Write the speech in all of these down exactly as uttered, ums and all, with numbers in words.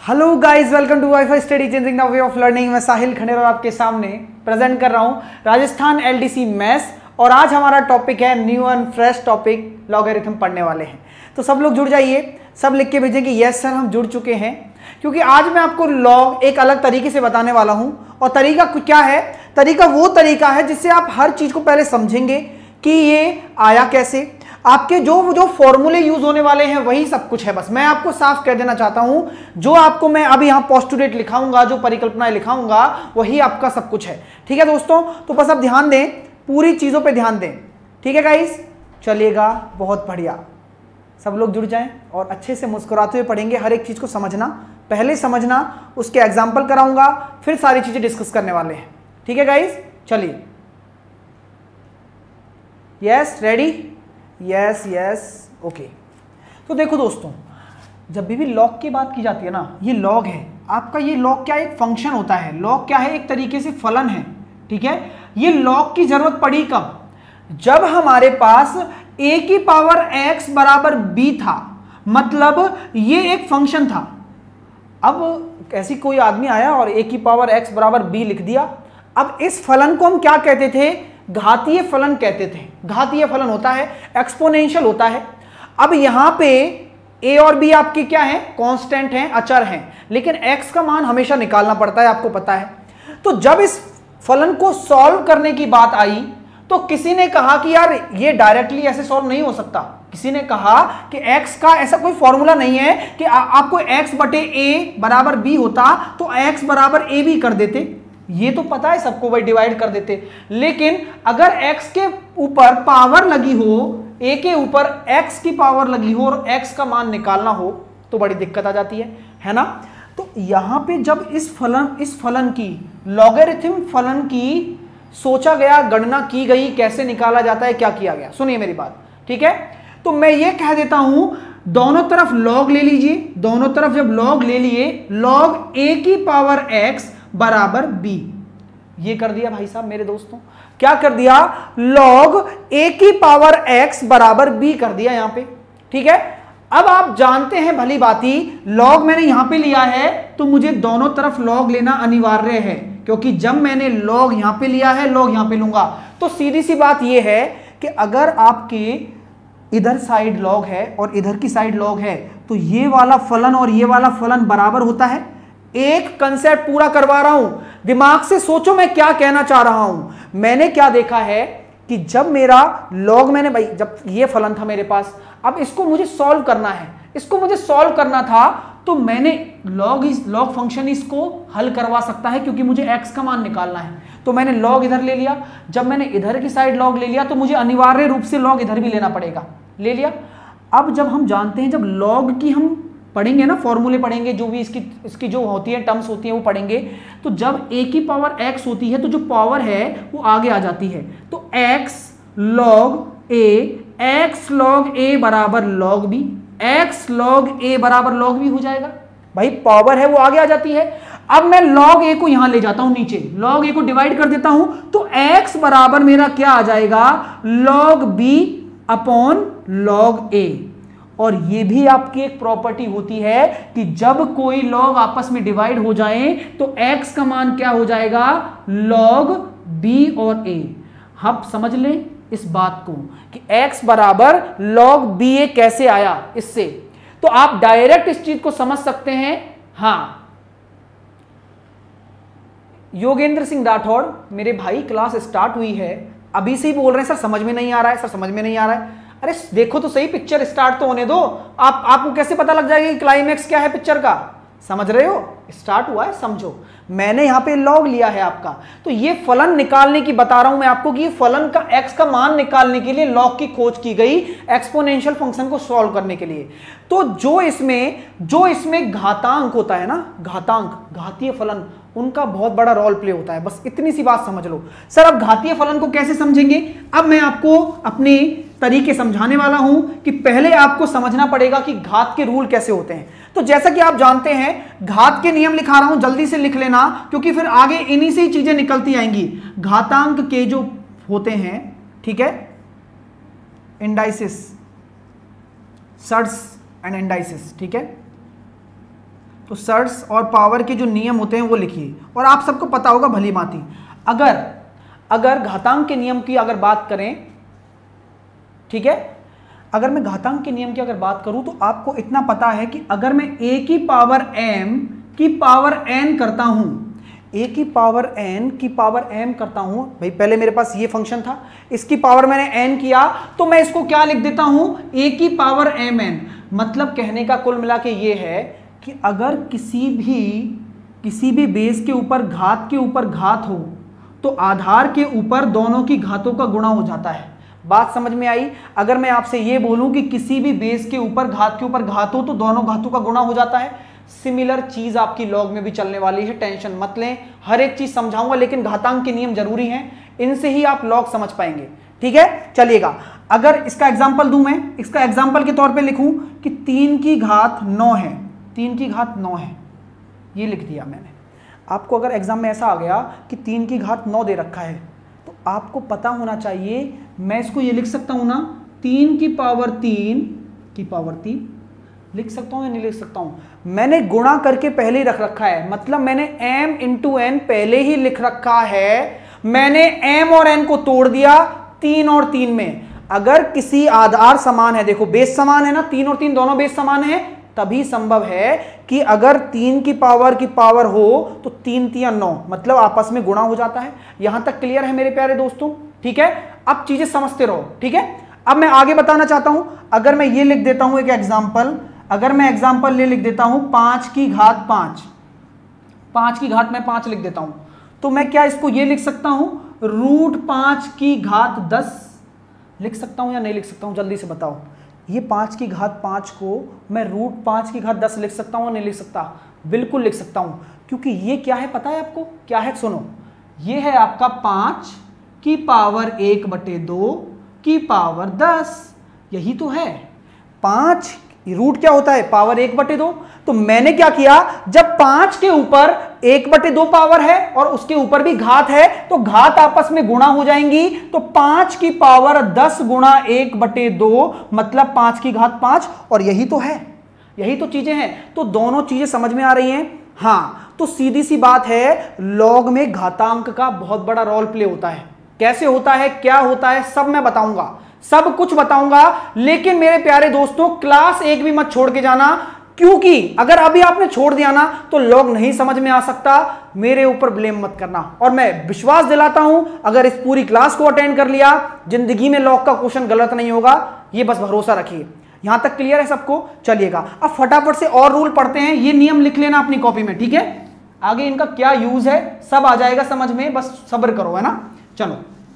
Hello guys, welcome to WiFi study changing the way of learning. मैं साहिल खंडेर आपके सामने present कर रहा हूं राजस्थान एलडीसी मैथ्स, और आज हमारा टॉपिक है new and fresh topic logarithm पढ़ने वाले हैं। तो सब लोग जुड़ जाइए, सब लिख के भेजें कि यस सर हम जुड़ चुके हैं, क्योंकि आज मैं आपको लॉग एक अलग तरीके से बताने वाला हूं। और तरीका क्या है? तरीका वो तरीका है जिससे आप हर चीज को पहले समझेंगे कि ये आया कैसे। आपके जो जो फॉर्मूले यूज होने वाले हैं वही सब कुछ है। बस मैं आपको साफ कह देना चाहता हूं, जो आपको मैं अभी यहां पोस्टुलेट लिखाऊंगा, जो परिकल्पनाएं लिखाऊंगा, वही आपका सब कुछ है। ठीक है दोस्तों, तो बस आप ध्यान दें, पूरी चीजों पे ध्यान दें। ठीक है गाइस, चलिएगा, बहुत बढ़िया। सब लोग जुड़ जाएं और अच्छे से मुस्कुराते हुए पढ़ेंगे। हर एक चीज को समझना, पहले समझना, उसके एग्जाम्पल कराऊंगा, फिर सारी चीजें डिस्कस करने वाले हैं। ठीक है गाइस, चलिए। Yes, ready? Yes yes okay. तो देखो दोस्तों, जब भी भी लॉग की बात की जाती है ना, ये लॉग है आपका। ये लॉग क्या, एक फंक्शन होता है। लॉग क्या है? एक तरीके से फलन है। ठीक है, ये लॉग की जरूरत पड़ी कब? जब हमारे पास a की पावर x बराबर b था, मतलब ये एक फंक्शन था। अब ऐसी कोई आदमी आया और a की पावर x बराबर b लिख दिया। अब इस फलन को हम क्या कहते थे? घातीय फलन कहते थे। घातीय फलन होता है, एक्सपोनेंशियल होता है। अब यहां पे a और b आपके क्या है? कांस्टेंट हैं, अचर हैं, लेकिन x का मान हमेशा निकालना पड़ता है, आपको पता है। तो जब इस फलन को सॉल्व करने की बात आई तो किसी ने कहा कि यार ये डायरेक्टली ऐसे सॉल्व नहीं हो सकता। किसी ने कहा कि x का ऐसा कोई फॉर्मूला नहीं है कि आ, आपको x बटे a बराबर b होता तो x बराबर a b कर देते। ये तो पता है सबको, भाई डिवाइड कर देते। लेकिन अगर x के ऊपर पावर लगी हो, a के ऊपर x की पावर लगी हो और x का मान निकालना हो तो बड़ी दिक्कत आ जाती है, है ना? तो यहां पे जब इस फलन इस फलन की, लॉगरिथम फलन की सोचा गया, गणना की गई, कैसे निकाला जाता है, क्या किया गया, सुनिए मेरी बात। ठीक है, तो मैं ये कह देता हूं, दोनों तरफ लॉग ले लीजिए। दोनों तरफ जब लॉग ले लिए, लॉग a की पावर x बराबर b, ये कर दिया भाई साहब मेरे दोस्तों। क्या कर दिया? लॉग a की पावर x बराबर b कर दिया यहां पे। ठीक है, अब आप जानते हैं भली बाती, लॉग मैंने यहां पे लिया है तो मुझे दोनों तरफ लॉग लेना अनिवार्य है, क्योंकि जब मैंने लॉग यहां पे लिया है, लॉग यहां पे लूंगा। तो सीधी सी बात यह है कि अगर आपके इधर साइड लॉग है और इधर की साइड लॉग है तो ये वाला फलन और ये वाला फलन बराबर होता है। एक कंसेप्ट पूरा करवा रहा हूं, दिमाग से सोचो मैं क्या कहना चाह रहा हूं। मैंने क्या देखा है कि जब मेरा लॉग, मैंने भाई जब ये फलन था मेरे पास, अब इसको मुझे सॉल्व करना है, इसको मुझे सॉल्व करना था, तो मैंने लॉग इस लॉग फंक्शन इसको हल करवा सकता है, क्योंकि मुझे x का मान निकालना है। तो मैंने लॉग इधर ले लिया। जब मैंने इधर की साइड लॉग ले लिया तो मुझे अनिवार्य रूप से लॉग इधर भी लेना पड़ेगा, ले लिया। अब जब हम जानते हैं, जब लॉग की हम पढ़ेंगे ना, फॉर्मूले पढ़ेंगे, जो भी इसकी इसकी जो होती है टर्म्स होती है वो पढ़ेंगे, तो जब a की पावर x होती है तो जो पावर है वो आगे आ जाती है। तो x log a, x log a बराबर log b, x log a बराबर log b हो जाएगा। भाई पावर है वो आगे आ जाती है। अब मैं log a को यहां ले जाता हूं नीचे, log a को डिवाइड कर देता हूं, तो x बराबर मेरा क्या आ जाएगा? log b upon log a। और ये भी आपकी एक प्रॉपर्टी होती है कि जब कोई लॉग आपस में डिवाइड हो जाए तो x का मान क्या हो जाएगा? log b और a। हम समझ लें इस बात को कि x बराबर log ba कैसे आया इससे, तो आप डायरेक्ट इस चीज को समझ सकते हैं। हां, योगेंद्र सिंह राठौड़ मेरे भाई, क्लास स्टार्ट हुई है, अभी से ही बोल रहे हैं सर समझ में नहीं आ रहा है, सर समझ में नहीं आ रहा है। अरे देखो तो सही, पिक्चर स्टार्ट तो होने दो। आप आपको कैसे पता लग जाएगा कि क्लाइमैक्स क्या है पिक्चर का? समझ रहे हो? स्टार्ट हुआ है, समझो। मैंने यहां पे लॉग लिया है आपका, तो ये फलन निकालने की बता रहा हूं मैं आपको कि ये फलन का x का मान निकालने के लिए लॉग की खोज की गई, एक्सपोनेंशियल फंक्शन को सॉल्व करने के लिए। तो जो इसमें जो इसमें घातांक होता है ना, घातांक, घातीय फलन, उनका बहुत बड़ा रोल प्ले होता है। बस इतनी सी बात समझ लो। सर अब घातीय फलन को कैसे समझेंगे? अब मैं आपको अपने तरीके समझाने वाला हूं कि पहले आपको समझना पड़ेगा कि घात के रूल कैसे होते हैं। तो जैसा कि आप जानते हैं, घात के नियम लिखा रहा हूं, जल्दी से लिख लेना, क्योंकि फिर आगे इन्हीं से ही चीजें निकलती आएंगी। घातांक के जो होते हैं, ठीक है, इंडाइसिस, सर्ट्स एंड इंडाइसिस, ठीक है। तो सर्स और पावर के जो नियम होते हैं वो लिखिए, और आप सबको पता होगा भली भांति। अगर अगर घातांक के नियम की अगर बात करें, ठीक है, अगर मैं घातांक के नियम की अगर बात करूं तो आपको इतना पता है कि अगर मैं a की पावर m की पावर n करता हूं, a की पावर n की पावर m करता हूं, भाई पहले मेरे पास ये फंक्शन था, इसकी पावर मैंने n किया, तो मैं इसको क्या लिख देता हूं, a की पावर mn। मतलब कहने का कुल मिला के ये है कि अगर किसी भी किसी भी बेस के ऊपर घात के ऊपर घात हो तो आधार के ऊपर दोनों की घातों का गुणा हो जाता है। बात समझ में आई? अगर मैं आपसे ये बोलूं कि किसी भी बेस के ऊपर घात के ऊपर घात हो तो दोनों घातों का गुणा हो जाता है। सिमिलर चीज आपकी लॉग में भी चलने वाली है, टेंशन मत लें, हर एक चीज समझाऊंगा, लेकिन घातांक के नियम जरूरी हैं, इनसे ही आप लॉग समझ पाएंगे। ठीक है, चलिएगा, अगर इसका एग्जाम्पल दूं, मैं इसका एग्जाम्पल के तौर पे लिखूं कि तीन की घात नौ है, तीन की घात नौ है, ये लिख दिया मैंने। आपको अगर एग्जाम में ऐसा आ गया कि तीन की घात नौ दे रखा है तो आपको पता होना चाहिए, मैं इसको ये लिख सकता हूं ना, तीन की पावर तीन की पावर तीन लिख सकता हूं या नहीं लिख सकता हूं? मैंने गुणा करके पहले ही रख रखा है, मतलब मैंने m इंटू एन पहले ही लिख रखा है, मैंने m और n को तोड़ दिया तीन और तीन में। अगर किसी आधार समान है, देखो बेस समान है ना, तीन और तीन दोनों बेस समान है, तभी संभव है कि अगर तीन की पावर की पावर हो तो तीन तिया नौ, मतलब आपस में गुणा हो जाता है। यहां तक क्लियर है मेरे प्यारे दोस्तों? ठीक है, अब चीजें समझते रहो। ठीक है, अब मैं आगे बताना चाहता हूं, अगर मैं ये लिख देता हूं एक एग्जांपल, अगर मैं एग्जांपल ले लिख देता हूं पांच की घात पांच, पांच की घात मैं पांच लिख देता हूं, तो मैं क्या इसको ये लिख सकता हूं, रूट पांच की घात दस लिख सकता हूं या नहीं लिख सकता हूं? जल्दी से बताओ। ये पांच की घात पांच को मैं रूट पांच की घात दस लिख सकता हूं या नहीं लिख सकता? बिल्कुल लिख सकता हूं, क्योंकि ये क्या है पता है आपको? क्या है सुनो, ये है आपका पांच की पावर एक बटे दो की पावर दस, यही तो है। पांच रूट क्या होता है, पावर एक बटे दो। तो मैंने क्या किया, जब पांच के ऊपर एक बटे दो पावर है और उसके ऊपर भी घात है तो घात आपस में गुणा हो जाएंगी, तो पांच की पावर दस गुणा एक बटे दो, मतलब पांच की घात पांच, और यही तो है, यही तो चीजें हैं। तो दोनों चीजें समझ में आ रही हैं? हाँ, तो सीधी सी बात है, लॉग में घातांक का बहुत बड़ा रोल प्ले होता है। कैसे होता है, क्या होता है, सब मैं बताऊंगा, सब कुछ बताऊंगा, लेकिन मेरे प्यारे दोस्तों क्लास एक भी मत छोड़ के जाना, क्योंकि अगर अभी आपने छोड़ दिया ना तो लॉग नहीं समझ में आ सकता। मेरे ऊपर ब्लेम मत करना, और मैं विश्वास दिलाता हूं अगर इस पूरी क्लास को अटेंड कर लिया, जिंदगी में लॉग का क्वेश्चन गलत नहीं होगा, ये बस भरोसा रखिए। यहां तक क्लियर है सबको? चलिएगा, अब फटाफट से और रूल पढ़ते हैं, ये नियम लिख लेना अपनी कॉपी में। ठीक है, आगे इनका क्या यूज है सब आ जाएगा समझ में, बस सब्र करो, है ना। चलो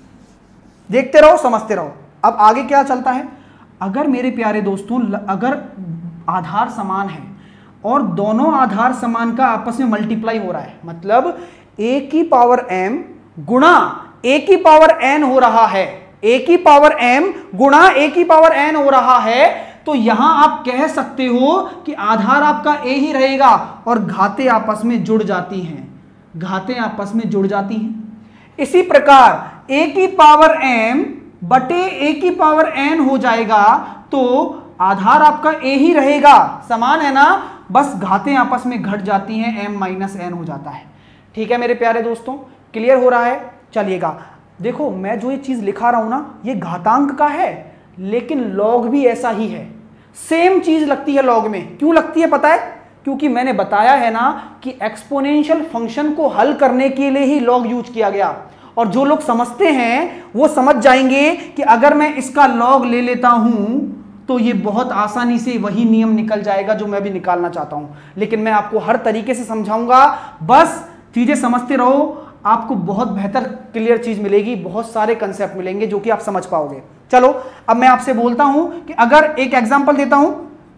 देखते रहो, समझते रहो। अब आगे क्या चलता है, अगर मेरे प्यारे दोस्तों अगर आधार समान है और दोनों आधार समान का आपस में मल्टीप्लाई हो रहा है, मतलब a की पावर m गुणा a की पावर n हो रहा है, a की पावर m गुणा a की पावर n हो रहा है, तो यहां आप कह सकते हो कि आधार आपका a ही रहेगा और घातें आपस में जुड़ जाती हैं, घातें आपस में जुड़ जाती हैं। इसी प्रकार a की पावर m बटे a की पावर n हो जाएगा, तो आधार आपका a ही रहेगा, समान है ना, बस घातें आपस में घट जाती हैं, m माइनस n हो जाता है। ठीक है मेरे प्यारे दोस्तों, क्लियर हो रहा है? चलिएगा, देखो मैं जो ये चीज लिखा रहा हूं ना, ये घातांक का है, लेकिन लॉग भी ऐसा ही है, सेम चीज लगती है लॉग में। क्यों लगती है पता है? क्योंकि मैंने बताया है ना कि एक्सपोनेंशियल फंक्शन को हल करने के लिए ही लॉग यूज किया गया, और जो लोग समझते हैं वो समझ जाएंगे कि अगर मैं इसका लॉग ले लेता हूं तो ये बहुत आसानी से वही नियम निकल जाएगा जो मैं भी निकालना चाहता हूं। लेकिन मैं आपको हर तरीके से समझाऊंगा, बस चीजें समझते रहो, आपको बहुत बेहतर क्लियर चीज मिलेगी, बहुत सारे कंसेप्ट मिलेंगे जो कि आप समझ पाओगे। चलो अब मैं आपसे बोलता हूं कि अगर एक एग्जांपल देता हूं,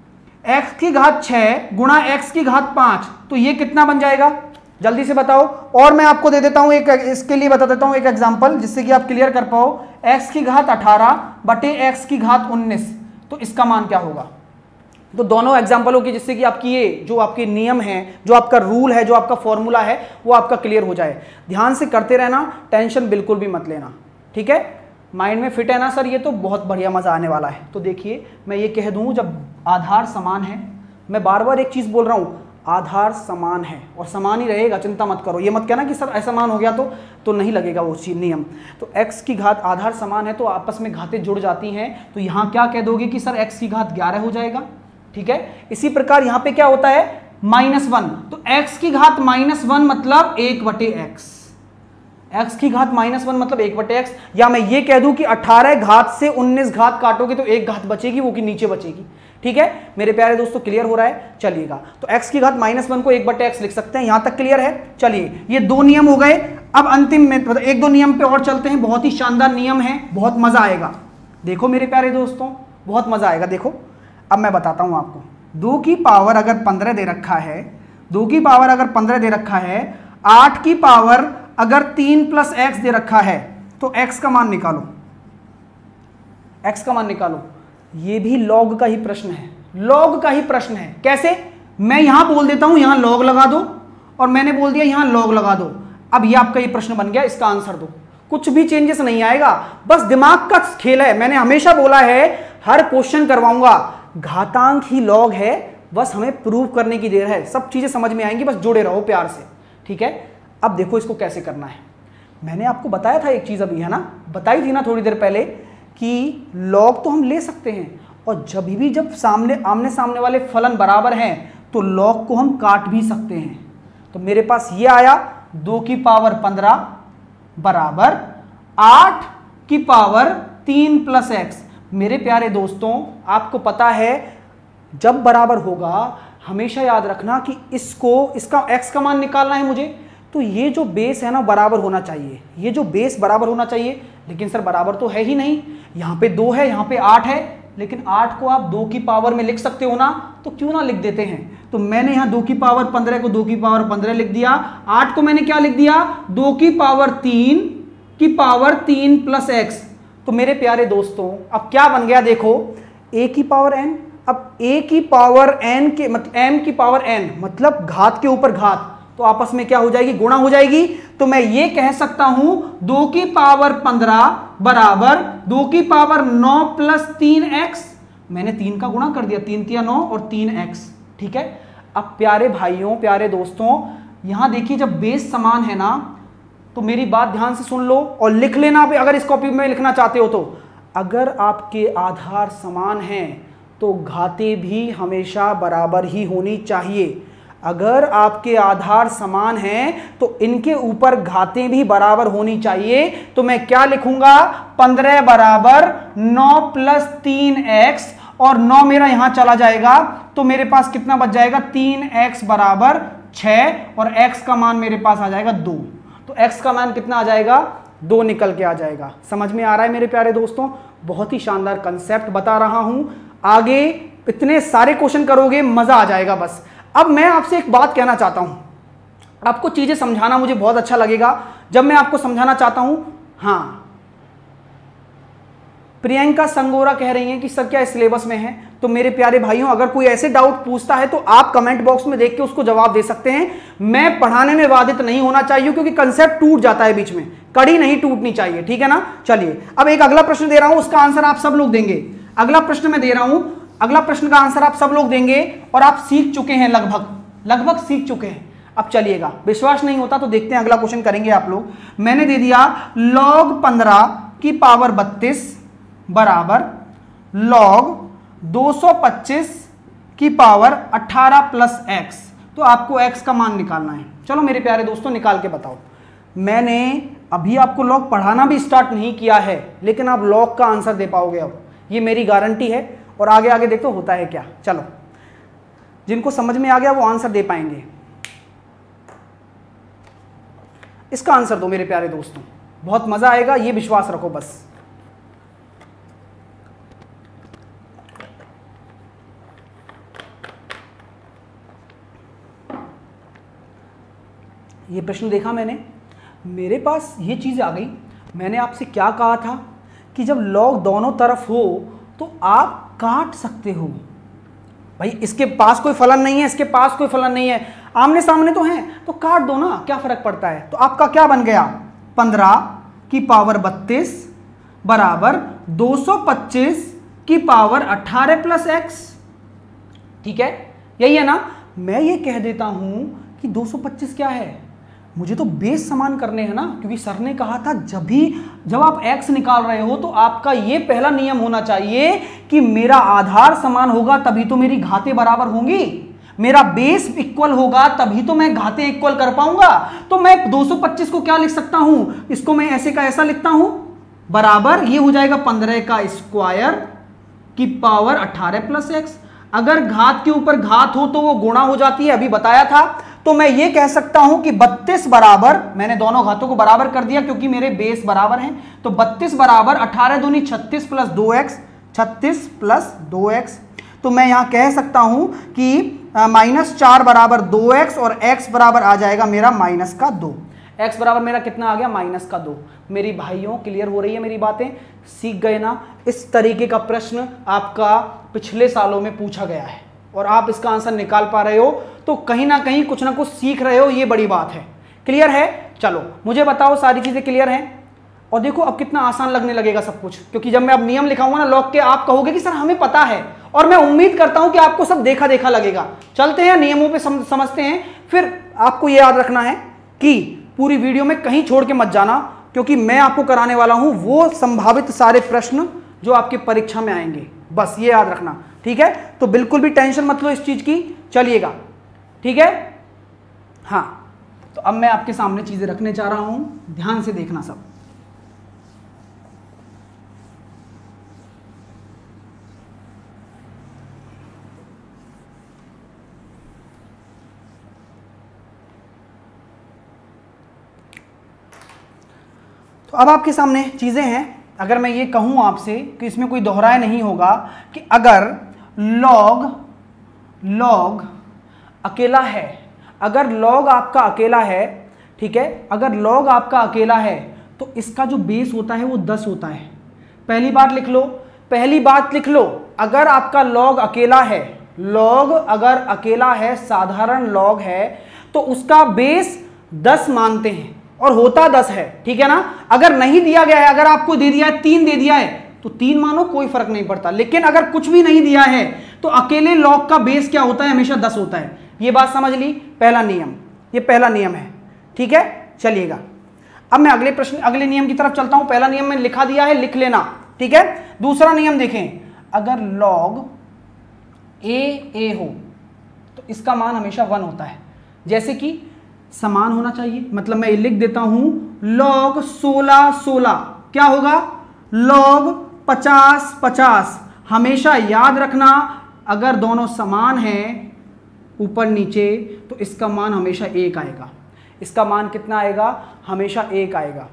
x की घात छह गुणा x की घात पांच, तो ये कितना बन जाएगा? जल्दी से बताओ। और मैं आपको दे देता हूं एक, इसके लिए बता देता हूं एक एग्जांपल जिससे कि आप क्लियर कर पाओ। x की घात अठारह बटे x की घात उन्नीस, तो इसका मान क्या होगा? तो दोनों एग्जांपल होगी जिससे कि आपकी ये जो आपके नियम हैं, जो आपका रूल है, जो आपका फॉर्मूला है, वो आपका क्लियर हो जाए। ध्यान से करते रहना, टेंशन बिल्कुल भी मत लेना। ठीक है, माइंड में फिट है ना सर? ये तो बहुत बढ़िया मजा आने वाला है। तो देखिए मैं ये कह दूं, जब आधार समान है, मैं बार बार एक चीज बोल रहा हूं, आधार समान है, और समान ही रहेगा, चिंता मत करो। ये मत कहना कि सर असमान हो गया तो तो नहीं लगेगा वो चीज नियम। तो x की घात आधार समान है तो आपस में घातें जुड़ जाती हैं, तो यहाँ क्या कह दोगे कि सर x की घात ग्यारह हो जाएगा, ठीक है। इसी प्रकार यहाँ पे क्या होता है माइनस वन, तो x की घात माइनस वन मतलब एक बटे एक्स, x की घात माइनस वन मतलब एक बटे एक्स। या मैं ये कह दूं कि अठारह घात से उन्नीस घात काटोगे तो एक घात बचेगी, वो की नीचे बचेगी, ठीक है मेरे प्यारे दोस्तों। क्लियर हो रहा है, चलिएगा। तो x की घात माइनस वन को एक बटे एक्स लिख सकते हैं, यहां तक क्लियर है। चलिए ये दो नियम हो गए। अब अंतिम में मतलब एक दो नियम पे और चलते हैं, बहुत ही शानदार नियम है, बहुत मजा आएगा। देखो मेरे प्यारे दोस्तों, बहुत मजा आएगा। देखो अब मैं बताता हूं आपको, दो की पावर अगर पंद्रह दे रखा है, दो की पावर अगर पंद्रह दे रखा है, आठ की पावर अगर तीन प्लस एक्स दे रखा है, तो x का मान निकालो, x का मान निकालो। ये भी लॉग का ही प्रश्न है, लॉग का ही प्रश्न है। कैसे? मैं यहां बोल देता हूं यहां लॉग लगा दो, और मैंने बोल दिया यहां लॉग लगा दो। अब ये आपका ये प्रश्न बन गया, इसका आंसर दो। कुछ भी चेंजेस नहीं आएगा, बस दिमाग का खेल है। मैंने हमेशा बोला है हर क्वेश्चन करवाऊंगा, घातांक ही लॉग है, बस हमें प्रूव करने की देर है। सब चीजें समझ में आएंगी, बस जुड़े रहो प्यार से, ठीक है। अब देखो इसको कैसे करना है। मैंने आपको बताया था एक चीज अभी, है ना, बताई थी ना थोड़ी देर पहले, कि लॉग तो हम ले सकते हैं, और जब भी जब सामने आमने सामने वाले फलन बराबर हैं तो लॉग को हम काट भी सकते हैं। तो मेरे पास ये आया दो की पावर पंद्रह बराबर आठ की पावर तीन प्लस एक्स। मेरे प्यारे दोस्तों आपको पता है जब बराबर होगा हमेशा याद रखना कि इसको इसका एक्स का मान निकालना है मुझे, तो ये जो बेस है ना बराबर होना चाहिए, ये जो बेस बराबर होना चाहिए। लेकिन सर बराबर तो है ही नहीं, यहाँ पे दो है, यहाँ पे आठ है, लेकिन आठ को आप दो की पावर में लिख सकते हो ना, तो क्यों ना लिख देते हैं। तो मैंने यहाँ दो की पावर पंद्रह को दो की पावर पंद्रह लिख दिया, आठ को मैंने क्या लिख दिया, दो की पावर तीन की पावर तीन प्लस एक्स। तो मेरे प्यारे दोस्तों अब क्या बन गया, देखो a की पावर n, अब a की पावर n के मतलब m की पावर n मतलब घात के ऊपर घात, तो आपस में क्या हो जाएगी, गुणा हो जाएगी। तो मैं ये कह सकता हूं दो की पावर पंद्रह बराबर दो की पावर नौ प्लस तीन एक्स। मैंने तीन का गुणा कर दिया, तीन तिया नौ और तीन एक्स, ठीक है। अब प्यारे भाइयों प्यारे दोस्तों यहां देखिए जब बेस समान है ना, तो मेरी बात ध्यान से सुन लो और लिख लेना अगर इस कॉपी में लिखना चाहते हो तो। अगर आपके आधार समान हैं तो घातें भी हमेशा बराबर ही होनी चाहिए। अगर आपके आधार समान हैं तो इनके ऊपर घातें भी बराबर होनी चाहिए। तो मैं क्या लिखूंगा, पंद्रह बराबर नौ प्लस तीन एक्स, और नौ मेरा यहां चला जाएगा तो मेरे पास कितना बच जाएगा, तीन एक्स बराबर छह, और x का मान मेरे पास आ जाएगा दो। तो x का मान कितना आ जाएगा, दो निकल के आ जाएगा। समझ में आ रहा है मेरे प्यारे दोस्तों, बहुत ही शानदार कंसेप्ट बता रहा हूं। आगे इतने सारे क्वेश्चन करोगे मजा आ जाएगा। बस अब मैं आपसे एक बात कहना चाहता हूं, आपको चीजें समझाना मुझे बहुत अच्छा लगेगा जब मैं आपको समझाना चाहता हूं। हाँ, प्रियंका संगोरा कह रही हैं कि सर क्या सिलेबस में है। तो मेरे प्यारे भाइयों अगर कोई ऐसे डाउट पूछता है तो आप कमेंट बॉक्स में देख के उसको जवाब दे सकते हैं। मैं पढ़ाने में बाधित नहीं होना चाहिए क्योंकि कंसेप्ट टूट जाता है बीच में, कड़ी नहीं टूटनी चाहिए, ठीक है ना। चलिए अब एक अगला प्रश्न दे रहा हूं, उसका आंसर आप सब लोग देंगे। अगला प्रश्न मैं दे रहा हूं, अगला प्रश्न का आंसर आप सब लोग देंगे और आप सीख चुके हैं, लगभग लगभग सीख चुके हैं। अब चलिएगा, विश्वास नहीं होता तो देखते हैं अगला क्वेश्चन करेंगे आप लोग। मैंने दे दिया लॉग पंद्रह की पावर बत्तीस बराबर लॉग दो सौ पच्चीस की पावर अठारह प्लस एक्स। तो आपको एक्स का मान निकालना है। चलो मेरे प्यारे दोस्तों निकाल के बताओ। मैंने अभी आपको लॉग पढ़ाना भी स्टार्ट नहीं किया है, लेकिन आप लॉग का आंसर दे पाओगे, अब ये मेरी गारंटी है। और आगे आगे देखो होता है क्या। चलो जिनको समझ में आ गया वो आंसर दे पाएंगे। इसका आंसर दो मेरे प्यारे दोस्तों, बहुत मजा आएगा, ये विश्वास रखो बस। ये प्रश्न देखा मैंने, मेरे पास ये चीज आ गई। मैंने आपसे क्या कहा था कि जब लॉग दोनों तरफ हो तो आप काट सकते हो। भाई इसके पास कोई फलन नहीं है, इसके पास कोई फलन नहीं है, आमने सामने तो हैं, तो काट दो ना, क्या फर्क पड़ता है। तो आपका क्या बन गया, पंद्रह की पावर बत्तीस बराबर दो सौ पच्चीस की पावर अठारह प्लस एक्स, ठीक है, यही है ना। मैं ये कह देता हूं कि दो सौ पच्चीस क्या है, मुझे तो बेस समान करने हैं ना, क्योंकि सर ने कहा था जब भी जब आप x निकाल रहे हो तो आपका ये पहला नियम होना चाहिए कि मेरा आधार समान होगा तभी तो मेरी घातें बराबर होंगी, मेरा बेस इक्वल होगा तभी तो मैं घातें इक्वल कर पाऊंगा। तो मैं दो सौ पच्चीस को क्या लिख सकता हूं, इसको मैं ऐसे का ऐसा लिखता हूं, बराबर ये हो जाएगा पंद्रह का स्क्वायर की पावर अठारह प्लस एक्स। अगर घात के ऊपर घात हो तो वो गुणा हो जाती है, अभी बताया था। तो मैं ये कह सकता हूं कि बत्तीस बराबर, मैंने दोनों घातों को बराबर कर दिया क्योंकि मेरे बेस बराबर हैं, तो बत्तीस बराबर अठारह दूनी छत्तीस प्लस दो एक्स, छत्तीस प्लस दो एक्स। तो मैं यहां कह सकता हूं कि माइनस चार बराबर दो एक्स और एक्स बराबर आ जाएगा मेरा माइनस का दो। एक्स बराबर मेरा कितना आ गया, माइनस का दो। मेरी भाइयों क्लियर हो रही है मेरी बातें, सीख गए ना। इस तरीके का प्रश्न आपका पिछले सालों में पूछा गया है और आप इसका आंसर निकाल पा रहे हो, तो कहीं ना कहीं कुछ ना कुछ सीख रहे हो, ये बड़ी बात है। क्लियर है? चलो मुझे बताओ सारी चीजें क्लियर हैं। और देखो अब कितना आसान लगने लगेगा सब कुछ, क्योंकि जब मैं अब नियम लिखाऊंगा ना लॉग के, आप कहोगे कि सर हमें पता है, और मैं उम्मीद करता हूं कि आपको सब देखा देखा लगेगा। चलते हैं नियमों पे सम, समझते हैं। फिर आपको ये याद रखना है कि पूरी वीडियो में कहीं छोड़ के मत जाना, क्योंकि मैं आपको कराने वाला हूं वो संभावित सारे प्रश्न जो आपके परीक्षा में आएंगे, बस ये याद रखना, ठीक है? तो बिल्कुल भी टेंशन मत लो इस चीज की, चलिएगा, ठीक है? हाँ, तो अब मैं आपके सामने चीजें रखने जा रहा हूं, ध्यान से देखना सब। तो अब आपके सामने चीजें हैं। अगर मैं ये कहूं आपसे कि इसमें कोई दोहराया नहीं होगा कि अगर लॉग लॉग अकेला है, अगर लॉग आपका अकेला है, ठीक है, अगर लॉग आपका अकेला है तो इसका जो बेस होता है वो दस होता है। पहली बात लिख लो, पहली बात लिख लो, अगर आपका लॉग अकेला है, लॉग अगर अकेला है, साधारण लॉग है, तो उसका बेस दस मानते हैं और होता दस है, ठीक है ना? अगर नहीं दिया गया है, अगर आपको दे दिया है तीन दे दिया है तो तीन मानो, कोई फर्क नहीं पड़ता। लेकिन अगर कुछ भी नहीं दिया है तो अकेले लॉग का बेस क्या होता है, हमेशा दस होता है। ये बात समझ ली? पहला नियम, ये पहला नियम है, ठीक है? चलिएगा, अब मैं अगले प्रश्न अगले नियम की तरफ चलता हूं। पहला नियम मैंने लिखा दिया है, लिख लेना, ठीक है? दूसरा नियम देखें, अगर लॉग ए ए हो तो इसका मान हमेशा वन होता है। जैसे कि समान होना चाहिए, मतलब मैं ये लिख देता हूं लॉग सोलह सोलह क्या होगा, लॉग पचास पचास। हमेशा याद रखना अगर दोनों समान हैं ऊपर नीचे तो इसका मान हमेशा एक आएगा। इसका मान कितना आएगा, हमेशा एक आएगा।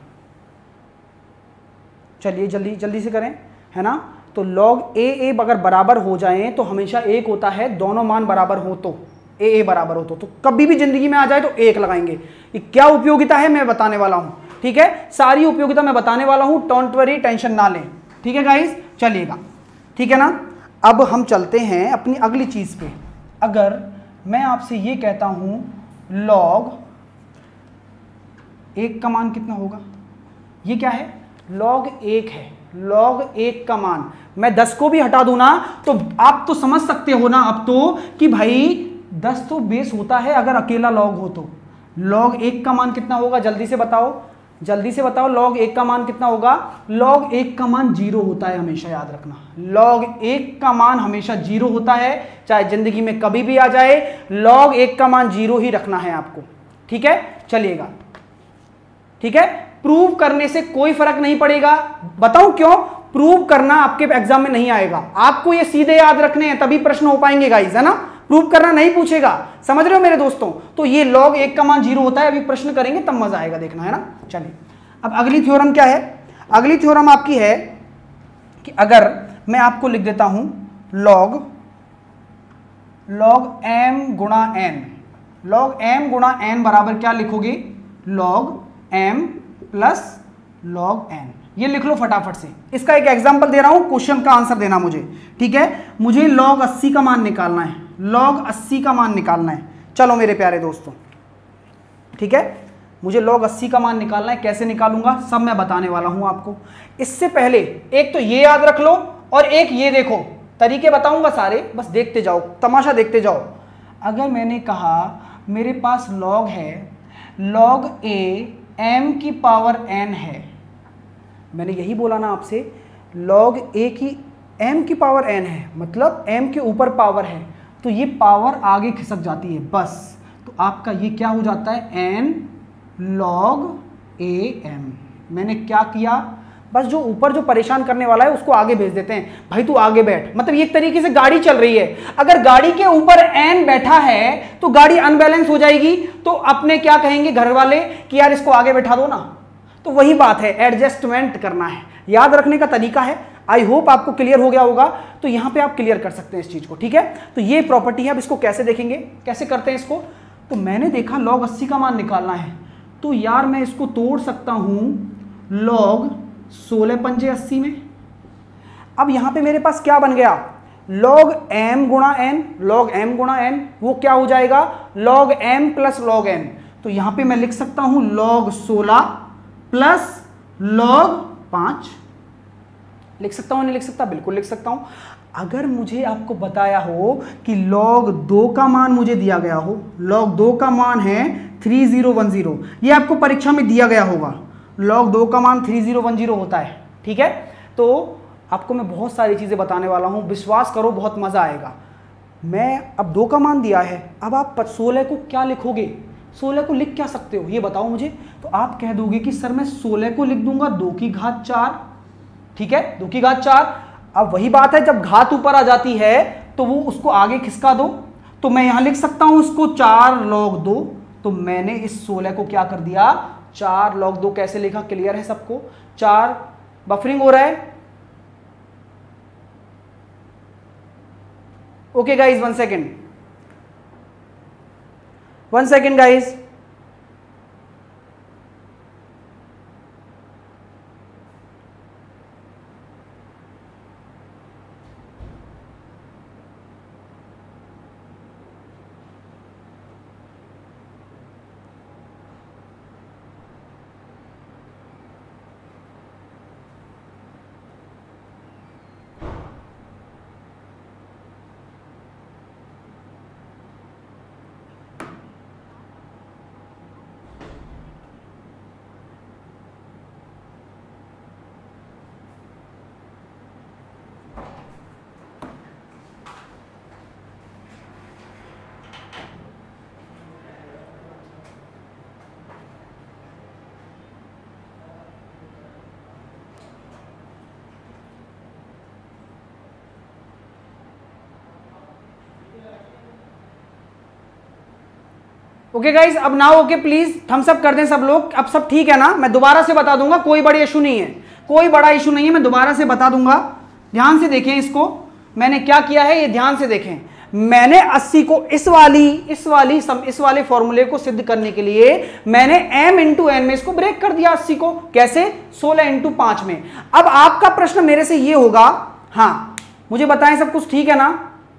चलिए जल्दी जल्दी से करें, है ना? तो लॉग ए ए अगर बराबर हो जाएं तो हमेशा एक होता है, दोनों मान बराबर हो तो, ए ए बराबर हो तो, तो कभी भी जिंदगी में आ जाए तो एक लगाएंगे। ये क्या उपयोगिता है मैं बताने वाला हूं, ठीक है? सारी उपयोगिता मैं बताने वाला हूं, डोंट वरी, टेंशन ना लें, ठीक है गाइस? चलिएगा, ठीक है ना? अब हम चलते हैं अपनी अगली चीज पे। अगर मैं आपसे ये कहता हूं लॉग एक का मान कितना होगा, ये क्या है, लॉग एक है, लॉग एक का मान मैं दस को भी हटा दूं ना तो आप तो समझ सकते हो ना अब तो कि भाई दस तो बेस होता है अगर अकेला लॉग हो तो। लॉग एक का मान कितना होगा, जल्दी से बताओ, जल्दी से बताओ, लॉग एक का मान कितना होगा? लॉग एक का मान जीरो होता है, हमेशा याद रखना, लॉग एक का मान हमेशा जीरो होता है, चाहे जिंदगी में कभी भी आ जाए, लॉग एक का मान जीरो ही रखना है आपको, ठीक है? चलिएगा, ठीक है? प्रूव करने से कोई फर्क नहीं पड़ेगा, बताऊं क्यों? प्रूव करना आपके एग्जाम में नहीं आएगा, आपको ये सीधे याद रखने हैं तभी प्रश्न हो पाएंगे गाइस, है ना? प्रूव करना नहीं पूछेगा, समझ रहे हो मेरे दोस्तों? तो ये लॉग एक का मान जीरो होता है, अभी प्रश्न करेंगे तब मजा आएगा, देखना, है ना? चलिए, अब अगली थ्योरम क्या है? अगली थ्योरम आपकी है कि अगर मैं आपको लिख देता हूं लॉग लॉग एम गुणा एन, लॉग एम गुणा एन बराबर क्या लिखोगे, log M plus log N. ये लिख लो फटाफट से। इसका एक एग्जांपल दे रहा हूं, क्वेश्चन का आंसर देना मुझे, ठीक है? मुझे लॉग अस्सी का मान निकालना है, लॉग अस्सी का मान निकालना है। चलो मेरे प्यारे दोस्तों, ठीक है? मुझे लॉग अस्सी का मान निकालना है, कैसे निकालूंगा सब मैं बताने वाला हूं आपको। इससे पहले एक तो ये याद रख लो और एक ये देखो, तरीके बताऊंगा सारे, बस देखते जाओ, तमाशा देखते जाओ। अगर मैंने कहा मेरे पास log है, log a m की पावर n है, मैंने यही बोला ना आपसे, log a की m की पावर n है, मतलब m के ऊपर पावर है, तो ये पावर आगे खिसक जाती है बस। तो आपका ये क्या हो जाता है, n log a m। मैंने क्या किया, बस जो ऊपर जो परेशान करने वाला है उसको आगे भेज देते हैं, भाई तू आगे बैठ। मतलब ये एक तरीके से गाड़ी चल रही है, अगर गाड़ी के ऊपर n बैठा है तो गाड़ी अनबैलेंस हो जाएगी, तो अपने क्या कहेंगे घर वाले कि यार इसको आगे बैठा दो ना। तो वही बात है, एडजस्टमेंट करना है, याद रखने का तरीका है। आई होप आपको क्लियर हो गया होगा, तो यहां पे आप क्लियर कर सकते हैं इस चीज को, ठीक है। तो ये प्रॉपर्टी है, अब इसको कैसे देखेंगे, कैसे करते हैं इसको। तो मैंने देखा log अस्सी का मान निकालना है, तो यार मैं इसको तोड़ सकता हूं log सोलह पंजे अस्सी में। अब यहां पे मेरे पास क्या बन गया, log m गुणा n, log m गुणा n, वो क्या हो जाएगा log m plus log n। तो यहां पे मैं लिख सकता हूं log सोलह प्लस log पाँच। लिख सकता हूं नहीं लिख सकता, बिल्कुल लिख सकता हूं। अगर मुझे आपको बताया हो कि log दो का मान मुझे दिया गया हो, log दो का मान है थ्री ज़ीरो वन ज़ीरो, ये आपको परीक्षा में दिया गया होगा, log दो का मान थ्री ज़ीरो वन ज़ीरो होता है, ठीक है। तो आपको मैं बहुत सारी चीज़ें बताने वाला हूं, विश्वास करो बहुत मज़ा आएगा। मैं अब दो का मान दिया है, अब आप सोलह को क्या लिखोगे, सोलह को लिख क्या सकते हो ये बताओ मुझे। तो आप कह दोगे कि सर मैं सोलह को लिख दूंगा दो की घात चार, ठीक है, दो की घात चार। अब वही बात है, जब घात ऊपर आ जाती है तो वो उसको आगे खिसका दो, तो मैं यहां लिख सकता हूं इसको चार लॉग दो। तो मैंने इस सोलह को क्या कर दिया, चार लॉग दो। कैसे लिखा, क्लियर है सबको, चार, बफरिंग हो रहा है, okay guys, one second one second guys. Okay guys, अब now okay, please thumbs up कर दें सब लोग। अब सब ठीक है ना, मैं दोबारा से बता दूंगा, कोई बड़ी इशू नहीं है, कोई बड़ा इशू नहीं है, मैं दोबारा से बता दूंगा। ध्यान से देखें इसको, मैंने क्या किया है ये ध्यान से देखें। मैंने अस्सी को इस वाली इस वाली सम, इस वाले फॉर्मूले को सिद्ध करने के लिए मैंने m इंटू एन में इसको ब्रेक कर दिया अस्सी को। कैसे, सोलह इंटू पांच में। अब आपका प्रश्न मेरे से ये होगा, हाँ मुझे बताएं सब कुछ ठीक है ना,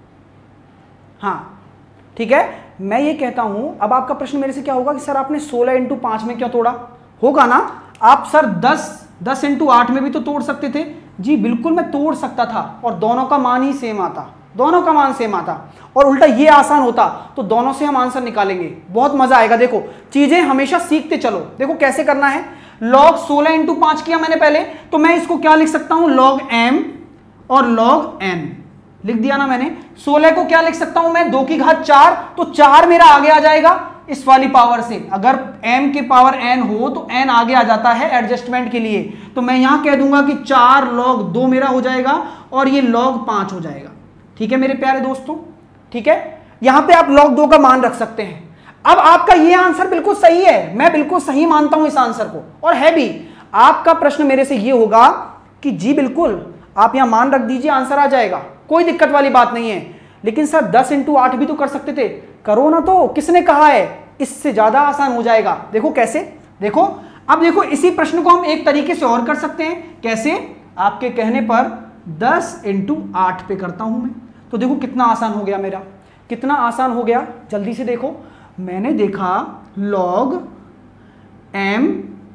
हाँ ठीक है। मैं ये कहता हूं, अब आपका प्रश्न मेरे से क्या होगा कि सर आपने सोलह इंटू पांच में क्यों तोड़ा, होगा ना आप सर दस दस इंटू आठ में भी तो तोड़ सकते थे। जी बिल्कुल मैं तोड़ सकता था, और दोनों का मान ही सेम आता, दोनों का मान सेम आता, और उल्टा ये आसान होता तो दोनों से हम आंसर निकालेंगे, बहुत मजा आएगा। देखो चीजें हमेशा सीखते चलो, देखो कैसे करना है। लॉग सोलह इंटू पांच किया मैंने पहले, तो मैं इसको क्या लिख सकता हूं, लॉग एम और लॉग एन लिख दिया ना मैंने। सोलह को क्या लिख सकता हूं मैं, दो की घात चार, तो चार मेरा आगे आ जाएगा इस वाली पावर से। अगर m के पावर n हो तो n आगे आ जाता है एडजस्टमेंट के लिए, तो मैं यहां कह दूंगा कि चार लॉग दो मेरा हो जाएगा और ये लॉग पांच हो जाएगा। ठीक है मेरे प्यारे दोस्तों, ठीक है, यहां पे आप लॉग दो का मान रख सकते हैं। अब आपका ये आंसर बिल्कुल सही है, मैं बिल्कुल सही मानता हूं इस आंसर को, और है भी। आपका प्रश्न मेरे से ये होगा कि जी बिल्कुल आप यहां मान रख दीजिए, आंसर आ जाएगा, कोई दिक्कत वाली बात नहीं है। लेकिन सर दस इंटू आठ भी तो कर सकते थे, करो ना, तो किसने कहा है, इससे ज्यादा आसान हो जाएगा। देखो कैसे, देखो अब देखो इसी प्रश्न को हम एक तरीके से और कर सकते हैं। कैसे, आपके कहने पर दस इंटू आठ पे करता हूं मैं, तो देखो कितना आसान हो गया मेरा, कितना आसान हो गया। जल्दी से देखो, मैंने देखा लॉग m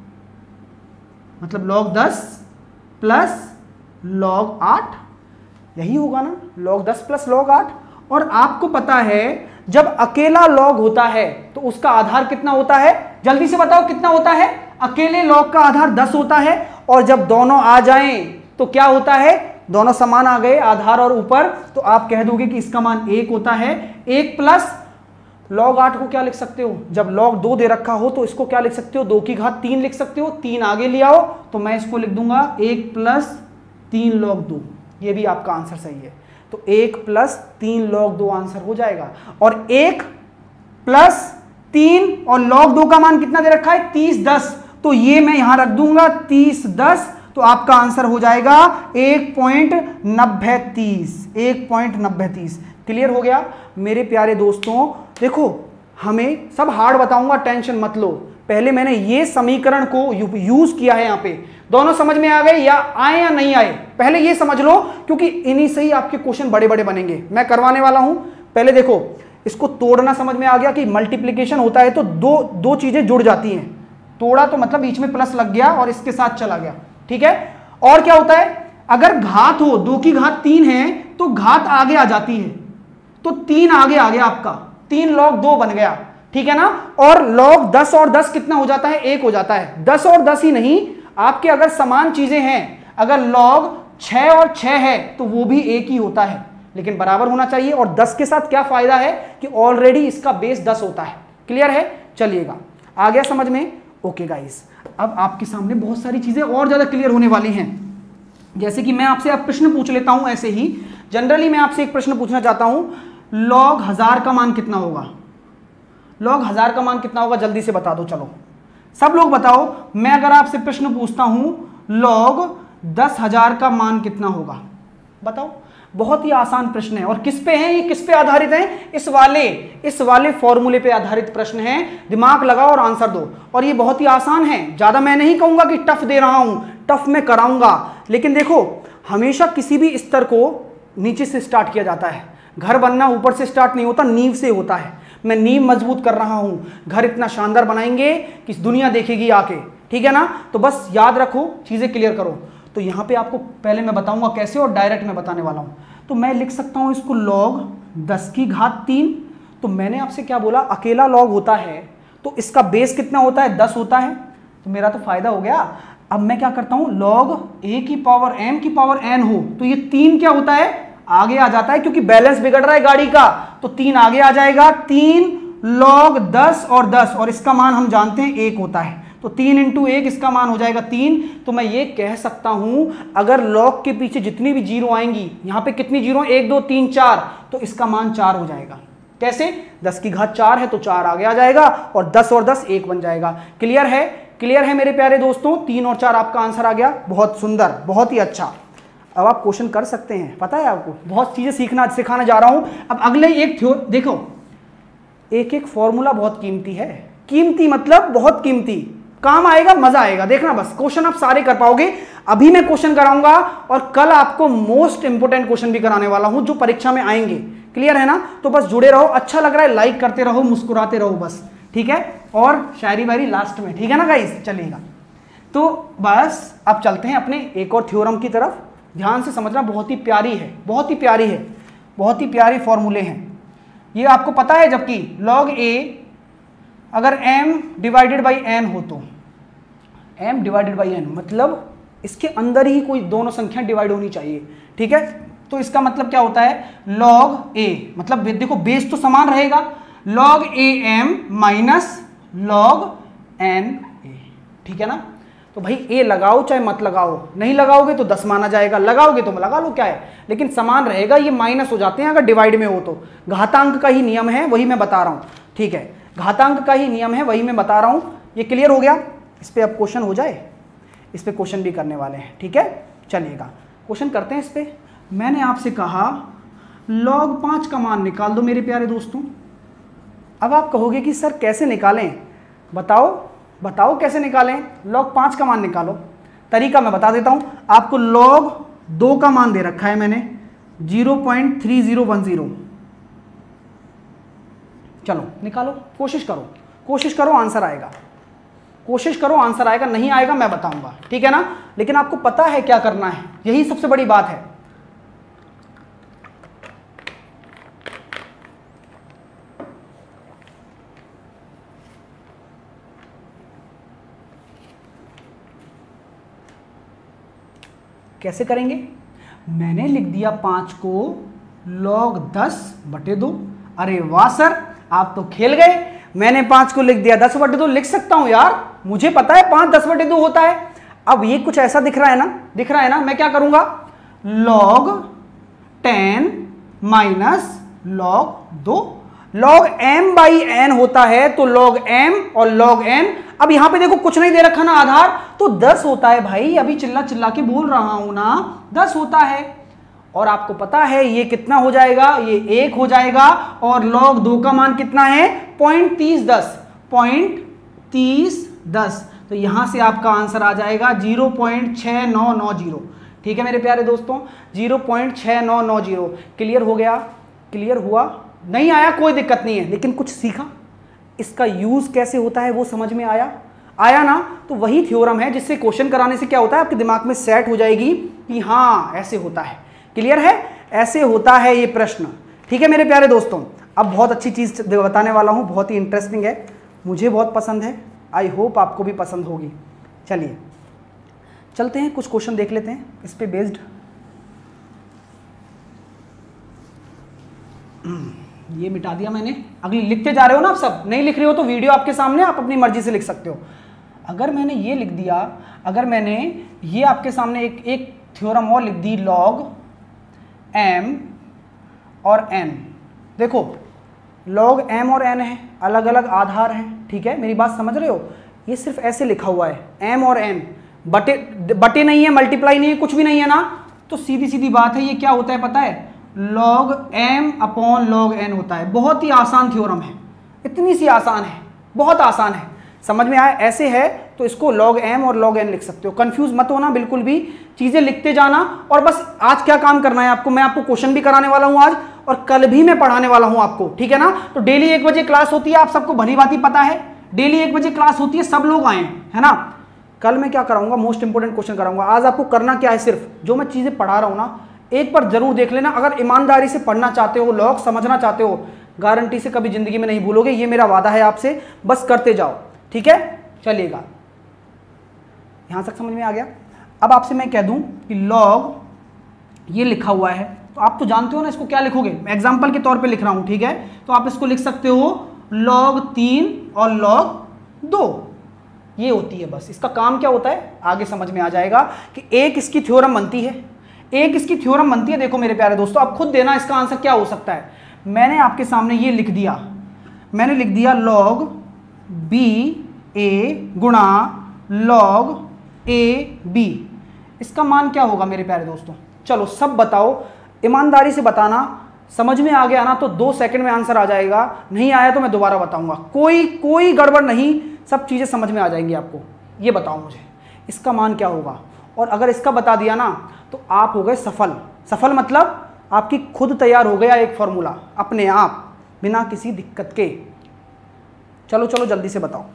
मतलब लॉग दस प्लस लॉग आठ, यही होगा ना, लॉग दस प्लस लॉग आठ, और आपको पता है जब अकेला लॉग होता है तो उसका आधार कितना होता है, जल्दी से बताओ कितना होता है, अकेले लॉग का आधार दस होता है, और जब दोनों आ जाएं तो क्या होता है, दोनों समान आ गए आधार और ऊपर, तो आप कह दोगे कि इसका मान एक होता है। एक प्लस लॉग आठ को क्या लिख सकते हो, जब लॉग दो दे रखा हो तो इसको क्या लिख सकते हो, दो की घात तीन लिख सकते हो, तीन आगे ले आओ तो मैं इसको लिख दूंगा एक प्लस तीन लॉग दो, ये भी आपका आंसर सही है। तो एक प्लस तीन लॉग दो आंसर हो जाएगा, और एक प्लस तीन और लॉग दो का मान कितना दे रखा है, तीस दस, तो ये मैं यहां रख दूंगा तीस दस, तो आपका आंसर हो जाएगा एक पॉइंट नब्बे तीस, एक पॉइंट नब्बे तीस। क्लियर हो गया मेरे प्यारे दोस्तों। देखो हमें सब हार्ड बताऊंगा, टेंशन मत लो, पहले मैंने ये समीकरण को यूज किया है, यहां पे दोनों समझ में आ गए या आए या नहीं आए, पहले ये समझ लो, क्योंकि इन्हीं से ही आपके क्वेश्चन बड़े बड़े बनेंगे, मैं करवाने वाला हूं। पहले देखो इसको तोड़ना समझ में आ गया कि मल्टीप्लीकेशन होता है तो दो दो चीजें जुड़ जाती हैं, तोड़ा तो मतलब बीच में प्लस लग गया और इसके साथ चला गया, ठीक है। और क्या होता है, अगर घात हो, दो की घात तीन है तो घात आगे आ जाती है, तो तीन आगे आ गया आपका, तीन लॉग दो बन गया, ठीक है ना। और लॉग दस और दस कितना हो जाता है, एक हो जाता है। दस और दस ही नहीं, आपके अगर समान चीजें हैं, अगर लॉग छह और छह है तो वो भी एक ही होता है, लेकिन बराबर होना चाहिए। और दस के साथ क्या फायदा है कि ऑलरेडी इसका बेस दस होता है। क्लियर है, चलिएगा आ गया समझ में। ओके गाइस, अब आपके सामने बहुत सारी चीजें और ज्यादा क्लियर होने वाली हैं, जैसे कि मैं आपसे अब प्रश्न पूछ लेता हूं। ऐसे ही जनरली मैं आपसे एक प्रश्न पूछना चाहता हूं, लॉग हजार का मान कितना होगा, लॉग हजार का मान कितना होगा, जल्दी से बता दो, चलो सब लोग बताओ। मैं अगर आपसे प्रश्न पूछता हूं लॉग दस हजार का मान कितना होगा, बताओ। बहुत ही आसान प्रश्न है, और किस पे है ये, किस पे आधारित है, इस वाले इस वाले फॉर्मूले पे आधारित प्रश्न है। दिमाग लगाओ और आंसर दो, और ये बहुत ही आसान है, ज्यादा मैं नहीं कहूंगा कि टफ दे रहा हूं, टफ में कराऊंगा, लेकिन देखो हमेशा किसी भी स्तर को नीचे से स्टार्ट किया जाता है। घर बनना ऊपर से स्टार्ट नहीं होता, नींव से होता है। मैं नींव मजबूत कर रहा हूं, घर इतना शानदार बनाएंगे कि दुनिया देखेगी आके, ठीक है ना। तो बस याद रखो, चीजें क्लियर करो। तो यहां पे आपको पहले मैं बताऊंगा कैसे, और डायरेक्ट मैं बताने वाला हूं। तो मैं लिख सकता हूं इसको लॉग दस की घात तीन। तो मैंने आपसे क्या बोला, अकेला लॉग होता है तो इसका बेस कितना होता है, दस होता है, तो मेरा तो फायदा हो गया। अब मैं क्या करता हूं, लॉग ए की पावर एम की पावर एन हो तो ये तीन क्या होता है, आगे आ जाता है, क्योंकि बैलेंस बिगड़ रहा है गाड़ी का, तो तीन आगे आ जाएगा। तीन लॉग दस और दस, और इसका मान हम जानते हैं एक होता है, तो तीन इंटू एक, इसका मान हो जाएगा तीन। तो मैं ये कह सकता हूं अगर लॉग के पीछे जितनी भी जीरो आएंगी, यहां पे कितनी जीरो, एक दो तीन चार, तो इसका मान चार हो जाएगा। कैसे, दस की घात चार है तो चार आगे आ जाएगा, और दस और दस एक बन जाएगा। क्लियर है, क्लियर है मेरे प्यारे दोस्तों। तीन और चार आपका आंसर आ गया, बहुत सुंदर, बहुत ही अच्छा। अब आप क्वेश्चन कर सकते हैं, पता है आपको बहुत चीजें सीखना सिखाने जा रहा हूं। अब अगले एक थ्योर देखो, एक एक फॉर्मूला बहुत कीमती है, कीमती मतलब बहुत कीमती, काम आएगा, मजा आएगा, देखना बस, क्वेश्चन आप सारे कर पाओगे। अभी मैं क्वेश्चन कराऊंगा और कल आपको मोस्ट इंपोर्टेंट क्वेश्चन भी कराने वाला हूं जो परीक्षा में आएंगे। क्लियर है ना, तो बस जुड़े रहो, अच्छा लग रहा है लाइक करते रहो, मुस्कुराते रहो बस, ठीक है। और शायरी वायरी लास्ट में, ठीक है ना गाइस, चलिएगा। तो बस अब चलते हैं अपने एक और थ्योरम की तरफ, ध्यान से समझना, बहुत ही प्यारी है, बहुत ही प्यारी है, बहुत ही प्यारी फॉर्मूले हैं ये, आपको पता है। जबकि लॉग ए अगर m डिवाइडेड बाई n हो तो m डिवाइडेड बाई n मतलब इसके अंदर ही कोई दोनों संख्या डिवाइड होनी चाहिए, ठीक है। तो इसका मतलब क्या होता है, log a मतलब देखो बेस तो समान रहेगा, log a m minus log n a, ठीक है ना। तो भाई a लगाओ चाहे मत लगाओ, नहीं लगाओगे तो दस माना जाएगा, लगाओगे तो लगा लो, क्या है, लेकिन समान रहेगा। ये माइनस हो जाते हैं अगर डिवाइड में हो तो, घातांक का ही नियम है, वही मैं बता रहा हूँ, ठीक है, घातांक का ही नियम है, वही मैं बता रहा हूं। ये क्लियर हो गया, इस पे अब क्वेश्चन हो जाए, इस पे क्वेश्चन भी करने वाले हैं, ठीक है। चलिएगा क्वेश्चन करते हैं इस पे। मैंने आपसे कहा लॉग पाँच का मान निकाल दो मेरे प्यारे दोस्तों। अब आप कहोगे कि सर कैसे निकालें, बताओ बताओ कैसे निकालें, लॉग पाँच का मान निकालो। तरीका मैं बता देता हूं आपको। लॉग दो का मान दे रखा है मैंने zero point three zero one zero, चलो निकालो, कोशिश करो, कोशिश करो, आंसर आएगा, कोशिश करो, आंसर आएगा, नहीं आएगा मैं बताऊंगा, ठीक है ना। लेकिन आपको पता है क्या करना है, यही सबसे बड़ी बात है। कैसे करेंगे? मैंने लिख दिया पाँच को लॉग दस बटे दो। अरे वाह सर, आप तो खेल गए। मैंने पाँच को लिख दिया दस बटे दो, लिख सकता हूं यार, मुझे पता है पाँच दस बटे दो होता है। अब ये कुछ ऐसा दिख रहा है ना, दिख रहा है ना, मैं क्या करूंगा, लॉग टेन माइनस लॉग दो। लॉग एम बाई एन होता है तो लॉग एम और लॉग एन। अब यहां पे देखो कुछ नहीं दे रखा ना आधार, तो दस होता है भाई, अभी चिल्ला चिल्ला के बोल रहा हूं ना, दस होता है। और आपको पता है ये कितना हो जाएगा, ये एक हो जाएगा। और लॉग दो का मान कितना है, पॉइंट तीस दस, पॉइंट तीस दस। तो यहां से आपका आंसर आ जाएगा जीरो पॉइंट छह नौ नौ जीरो। ठीक है मेरे प्यारे दोस्तों, जीरो पॉइंट छह नौ नौ जीरो। क्लियर हो गया? क्लियर हुआ? नहीं आया कोई दिक्कत नहीं है, लेकिन कुछ सीखा, इसका यूज कैसे होता है वो समझ में आया। आया ना? तो वही थ्योरम है जिससे क्वेश्चन कराने से क्या होता है, आपके दिमाग में सेट हो जाएगी कि हाँ ऐसे होता है। क्लियर है? ऐसे होता है ये प्रश्न। ठीक है मेरे प्यारे दोस्तों, अब बहुत अच्छी चीज बताने वाला हूं, बहुत ही इंटरेस्टिंग है, मुझे बहुत पसंद है, आई होप आपको भी पसंद होगी। चलिए चलते हैं, कुछ क्वेश्चन देख लेते हैं इस पे बेस्ड। ये मिटा दिया मैंने, अगली लिखते जा रहे हो ना आप सब, नहीं लिख रहे हो तो वीडियो आपके सामने, आप अपनी मर्जी से लिख सकते हो। अगर मैंने ये लिख दिया, अगर मैंने ये आपके सामने एक एक थ्योरम और लिख दी, लॉग एम और एन। देखो लॉग एम और एन है, अलग अलग आधार हैं, ठीक है, मेरी बात समझ रहे हो? ये सिर्फ ऐसे लिखा हुआ है एम और एन, बटे बटे नहीं है, मल्टीप्लाई नहीं है, कुछ भी नहीं है ना, तो सीधी सीधी बात है, ये क्या होता है पता है, log M upon log N होता है। बहुत ही आसान थ्योरम है, इतनी सी आसान है, बहुत आसान है, समझ में आया? ऐसे है तो इसको लॉग एम और लॉग एन लिख सकते हो। कंफ्यूज मत होना बिल्कुल भी, चीजें लिखते जाना। और बस आज क्या काम करना है आपको, मैं आपको क्वेश्चन भी कराने वाला हूं आज, और कल भी मैं पढ़ाने वाला हूं आपको, ठीक है ना? तो डेली एक बजे क्लास होती है, आप सबको भली बात ही पता है, डेली एक बजे क्लास होती है, सब लोग आए, है ना? कल मैं क्या कराऊंगा, मोस्ट इंपोर्टेंट क्वेश्चन कराऊंगा। आज आपको करना क्या है, सिर्फ जो मैं चीजें पढ़ा रहा हूं ना, एक बार जरूर देख लेना। अगर ईमानदारी से पढ़ना चाहते हो, लॉग समझना चाहते हो, गारंटी से कभी जिंदगी में नहीं भूलोगे, ये मेरा वादा है आपसे। बस करते जाओ, ठीक है? चलिएगा, यहां तक समझ में आ गया। अब आपसे मैं कह दूं कि लॉग ये लिखा हुआ है, तो आप तो जानते हो ना इसको क्या लिखोगे, मैं एग्जाम्पल के तौर पे लिख रहा हूं, ठीक है? तो आप इसको लिख सकते हो लॉग तीन और लॉग दो, ये होती है। बस इसका काम क्या होता है आगे समझ में आ जाएगा कि एक इसकी थ्योरम बनती है, एक इसकी थ्योरम बनती है। देखो मेरे प्यारे दोस्तों, आप खुद देना इसका आंसर क्या हो सकता है। मैंने आपके सामने ये लिख दिया, मैंने लिख दिया लॉग बी ए गुणा लॉग ए बी, इसका मान क्या होगा मेरे प्यारे दोस्तों? चलो सब बताओ, ईमानदारी से बताना। समझ में आ गया ना तो दो सेकंड में आंसर आ जाएगा, नहीं आया तो मैं दोबारा बताऊंगा, कोई कोई गड़बड़ नहीं, सब चीजें समझ में आ जाएंगी आपको। ये बताओ मुझे इसका मान क्या होगा, और अगर इसका बता दिया ना तो आप हो गए सफल। सफल मतलब आपकी खुद तैयार हो गया एक फॉर्मूला अपने आप, बिना किसी दिक्कत के। चलो चलो जल्दी से बताओ,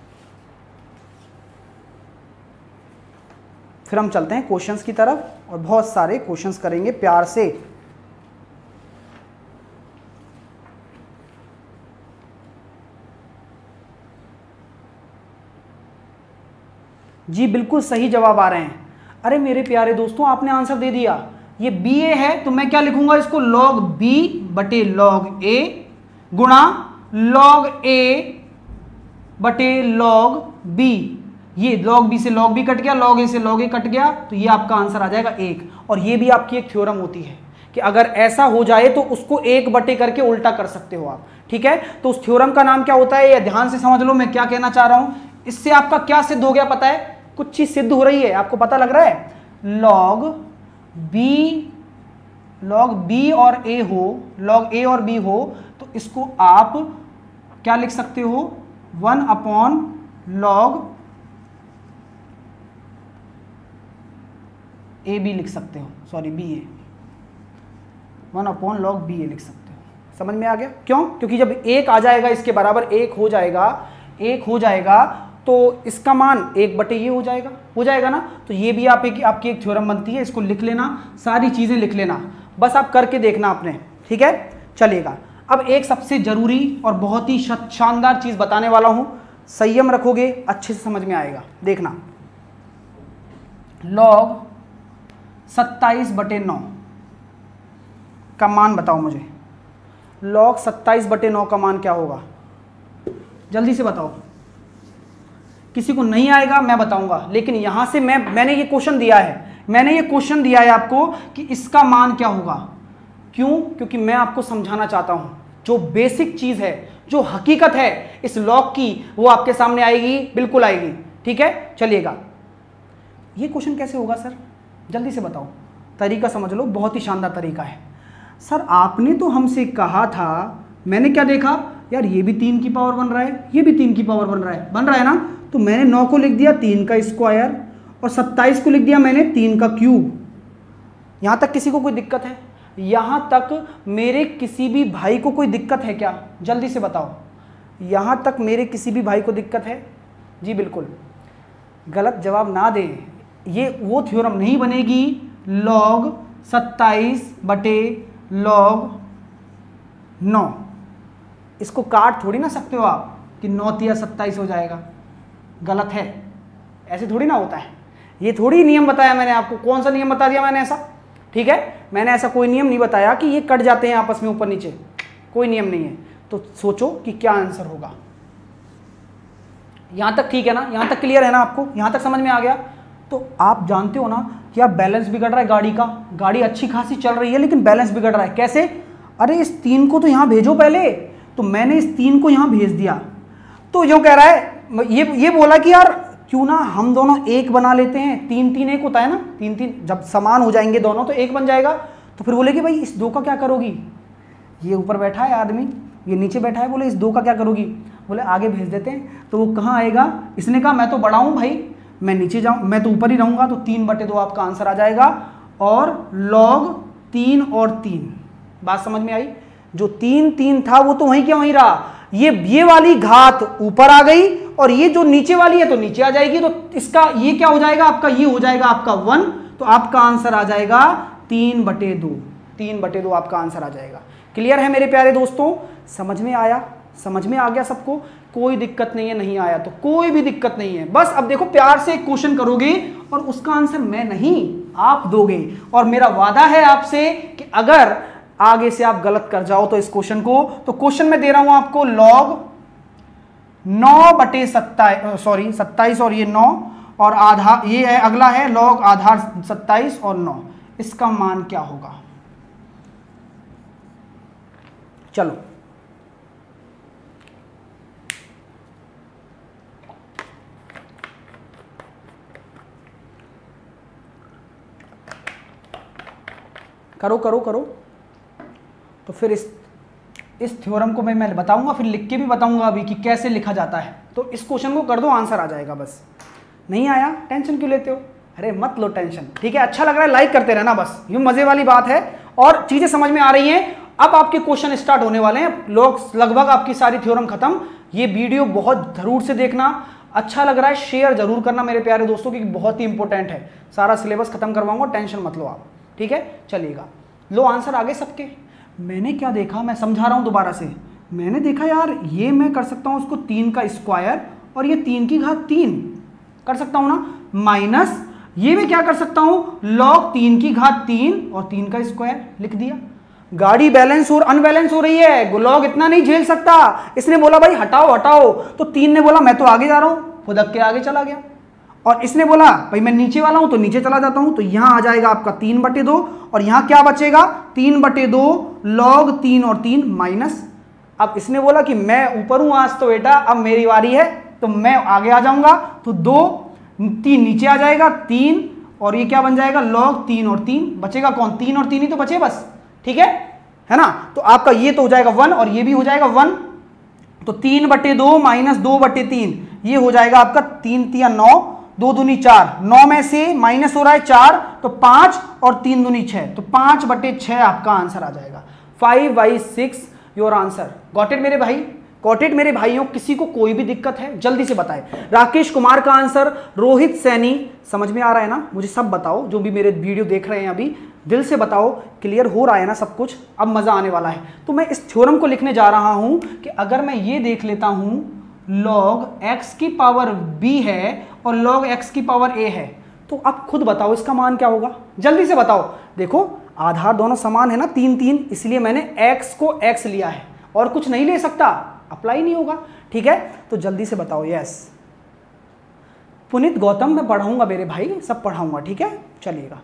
फिर हम चलते हैं क्वेश्चंस की तरफ, और बहुत सारे क्वेश्चंस करेंगे प्यार से। जी बिल्कुल सही जवाब आ रहे हैं। अरे मेरे प्यारे दोस्तों, आपने आंसर दे दिया, ये बी ए है, तो मैं क्या लिखूंगा इसको, लॉग बी बटे लॉग ए गुणा लॉग ए बटे लॉग बी। ये लॉग बी से लॉग बी कट गया, लॉग ए से लॉग ए कट गया, तो ये आपका आंसर आ जाएगा एक। और ये भी आपकी एक थ्योरम होती है कि अगर ऐसा हो जाए तो उसको एक बटे करके उल्टा कर सकते हो आप, ठीक है? तो उस थ्योरम का नाम क्या होता है, ये ध्यान से समझ लो मैं क्या कहना चाह रहा हूं। इससे आपका क्या सिद्ध हो गया पता है, कुछ चीज सिद्ध हो रही है, आपको पता लग रहा है। लॉग बी, लॉग बी और ए हो, लॉग ए और बी हो, तो इसको आप क्या लिख सकते हो, one upon log A B लिख सकते हो, sorry B A, one upon log B A लिख सकते हो। समझ में आ गया? क्यों? क्योंकि जब एक आ जाएगा इसके बराबर, एक हो जाएगा, एक हो जाएगा तो इसका मान एक बटे ये हो जाएगा, हो जाएगा ना? तो ये भी आप एक आपकी एक थ्योरम बनती है, इसको लिख लेना, सारी चीजें लिख लेना, बस आप करके देखना आपने, ठीक है? चलिएगा, अब एक सबसे जरूरी और बहुत ही शानदार चीज बताने वाला हूं, संयम रखोगे अच्छे से समझ में आएगा, देखना। लॉग सत्ताईस बटे नौ का मान बताओ मुझे। लॉग सत्ताईस बटे नौ का मान क्या होगा, जल्दी से बताओ। किसी को नहीं आएगा मैं बताऊंगा, लेकिन यहां से मैं मैंने ये क्वेश्चन दिया है, मैंने ये क्वेश्चन दिया है आपको कि इसका मान क्या होगा। क्यों? क्योंकि मैं आपको समझाना चाहता हूं जो बेसिक चीज है, जो हकीकत है इस लॉग की, वो आपके सामने आएगी, बिल्कुल आएगी। ठीक है, चलिएगा। ये क्वेश्चन कैसे होगा सर, जल्दी से बताओ। तरीका समझ लो, बहुत ही शानदार तरीका है। सर आपने तो हमसे कहा था, मैंने क्या देखा यार, ये भी तीन की पावर बन रहा है, ये भी तीन की पावर बन रहा है, बन रहा है ना, तो मैंने नौ को लिख दिया तीन का स्क्वायर और सत्ताईस को लिख दिया मैंने तीन का क्यूब। यहां तक किसी को कोई दिक्कत है? यहां तक मेरे किसी भी भाई को कोई दिक्कत है क्या, जल्दी से बताओ। यहां तक मेरे किसी भी भाई को दिक्कत है? जी बिल्कुल, गलत जवाब ना दे। ये वो थ्योरम नहीं बनेगी लॉग सत्ताईस बटे लॉग नौ। इसको काट थोड़ी ना सकते हो आप कि नौ तिया सत्ताईस हो जाएगा, गलत है, ऐसे थोड़ी ना होता है। ये थोड़ी नियम बताया मैंने आपको, कौन सा नियम बता दिया मैंने ऐसा? ठीक है, मैंने ऐसा कोई नियम नहीं बताया कि ये कट जाते हैं आपस में ऊपर नीचे, कोई नियम नहीं है। तो सोचो कि क्या आंसर होगा। यहां तक ठीक है ना, यहां तक क्लियर है ना आपको, यहां तक समझ में आ गया? तो आप जानते हो ना कि आप बैलेंस बिगड़ रहा है गाड़ी का, गाड़ी अच्छी खासी चल रही है लेकिन बैलेंस बिगड़ रहा है। कैसे? अरे इस तीन को तो यहां भेजो पहले, तो मैंने इस तीन को यहां भेज दिया, तो यूं कह रहा है, ये ये बोला कि यार क्यों ना हम दोनों एक बना लेते हैं, तीन तीन एक होता है ना, तीन तीन जब समान हो जाएंगे दोनों तो एक बन जाएगा। तो फिर बोले कि भाई इस दो का क्या करोगी, ये ऊपर बैठा है आदमी, ये नीचे बैठा है, बोले इस दो का क्या करोगी, बोले आगे भेज देते हैं। तो वो कहाँ आएगा? इसने कहा मैं तो बड़ा हूँ भाई, मैं नीचे जाऊँ, मैं तो ऊपर ही रहूँगा, तो तीन बटे दो आपका आंसर आ जाएगा। और लॉग तीन और तीन, बात समझ में आई? जो तीन तीन था वो तो वहीं क्या वहीं रहा, ये ये वाली घात ऊपर आ गई और ये जो नीचे वाली है तो नीचे आ जाएगी। तो इसका ये क्या हो जाएगा आपका, ये हो जाएगा आपका वन। तो आपका आंसर आ जाएगा तीन बटे दो, तीन बटे दो आपका आंसर आ जाएगा। क्लियर है मेरे प्यारे दोस्तों? समझ में आया? समझ में आ गया सबको? कोई दिक्कत नहीं है, नहीं आया तो कोई भी दिक्कत नहीं है। बस अब देखो, प्यार से एक क्वेश्चन करोगे और उसका आंसर मैं नहीं आप दोगे, और मेरा वादा है आपसे कि अगर आगे से आप गलत कर जाओ तो इस क्वेश्चन को, तो क्वेश्चन में दे रहा हूं आपको लॉग नौ बटे सत्ताईस, सॉरी सत्ताईस और ये नौ, और आधार ये है, अगला है लॉग आधार सत्ताईस और नौ। इसका मान क्या होगा? चलो करो करो करो। तो फिर इस इस थ्योरम को मैं मैं बताऊंगा, फिर लिख के भी बताऊंगा अभी कि कैसे लिखा जाता है। तो इस क्वेश्चन को कर दो, आंसर आ जाएगा। बस नहीं आया, टेंशन क्यों लेते हो? अरे मत लो टेंशन, ठीक है? अच्छा लग रहा है लाइक करते रहना, बस यूं मजे वाली बात है। और चीजें समझ में आ रही हैं। अब आपके क्वेश्चन स्टार्ट होने वाले हैं, लोग लगभग आपकी सारी थ्योरम खत्म। ये वीडियो बहुत जरूर से देखना, अच्छा लग रहा है शेयर जरूर करना मेरे प्यारे दोस्तों, क्योंकि बहुत ही इंपॉर्टेंट है। सारा सिलेबस खत्म करवाऊंगा, टेंशन मत लो आप, ठीक है? चलिएगा, लो आंसर आगे सबके। मैंने क्या देखा, मैं समझा रहा हूं दोबारा से। मैंने देखा यार ये मैं कर सकता हूं उसको तीन का स्क्वायर और ये तीन की घात तीन कर सकता हूं ना, माइनस ये मैं क्या कर सकता हूं, लॉग तीन की घात तीन और तीन का स्क्वायर लिख दिया। गाड़ी बैलेंस और अनबैलेंस हो रही है, लॉग इतना नहीं झेल सकता। इसने बोला भाई हटाओ हटाओ, तो तीन ने बोला मैं तो आगे जा रहा हूं, खुदक के आगे चला गया। और इसने बोला भाई मैं नीचे वाला हूं तो नीचे चला जाता हूं। तो यहां आ जाएगा आपका तीन बटे दो, और यहां क्या बचेगा, तीन बटे दो लॉग तीन और तीन माइनस। अब इसने बोला कि मैं ऊपर हूं आज तो बेटा, अब मेरी बारी है तो मैं आगे आ जाऊंगा। तो दो तीन नीचे आ जाएगा, तीन और ये क्या बन जाएगा, लॉग तीन और तीन। बचेगा कौन, तीन और तीन ही तो बचे बस, ठीक है है ना? तो आपका ये तो हो जाएगा वन और ये भी हो जाएगा वन। तो तीन बटे दो माइनस दो बटे तीन, ये हो जाएगा आपका तीन तिया नौ, दो दूनी चार, नौ में से माइनस हो रहा है चार तो पांच और तीन दूनी छह, तो पांच बटे छह आपका आंसर आ जाएगा। Five by six your answer. Got it मेरे भाई, गॉट इट मेरे भाइयों? किसी को कोई भी दिक्कत है जल्दी से बताए। राकेश कुमार का आंसर, रोहित सैनी, समझ में आ रहा है ना? मुझे सब बताओ, जो भी मेरे वीडियो देख रहे हैं अभी, दिल से बताओ क्लियर हो रहा है ना सब कुछ? अब मजा आने वाला है। तो मैं इस थ्योरम को लिखने जा रहा हूं कि अगर मैं ये देख लेता हूं लॉग x की पावर b है और लॉग x की पावर a है, तो आप खुद बताओ इसका मान क्या होगा, जल्दी से बताओ। देखो आधार दोनों समान है ना, तीन तीन, इसलिए मैंने x को x लिया है और कुछ नहीं ले सकता, अप्लाई नहीं होगा। ठीक है, तो जल्दी से बताओ। यस पुनीत गौतम, मैं पढ़ाऊंगा मेरे भाई, सब पढ़ाऊंगा। ठीक है, चलिएगा,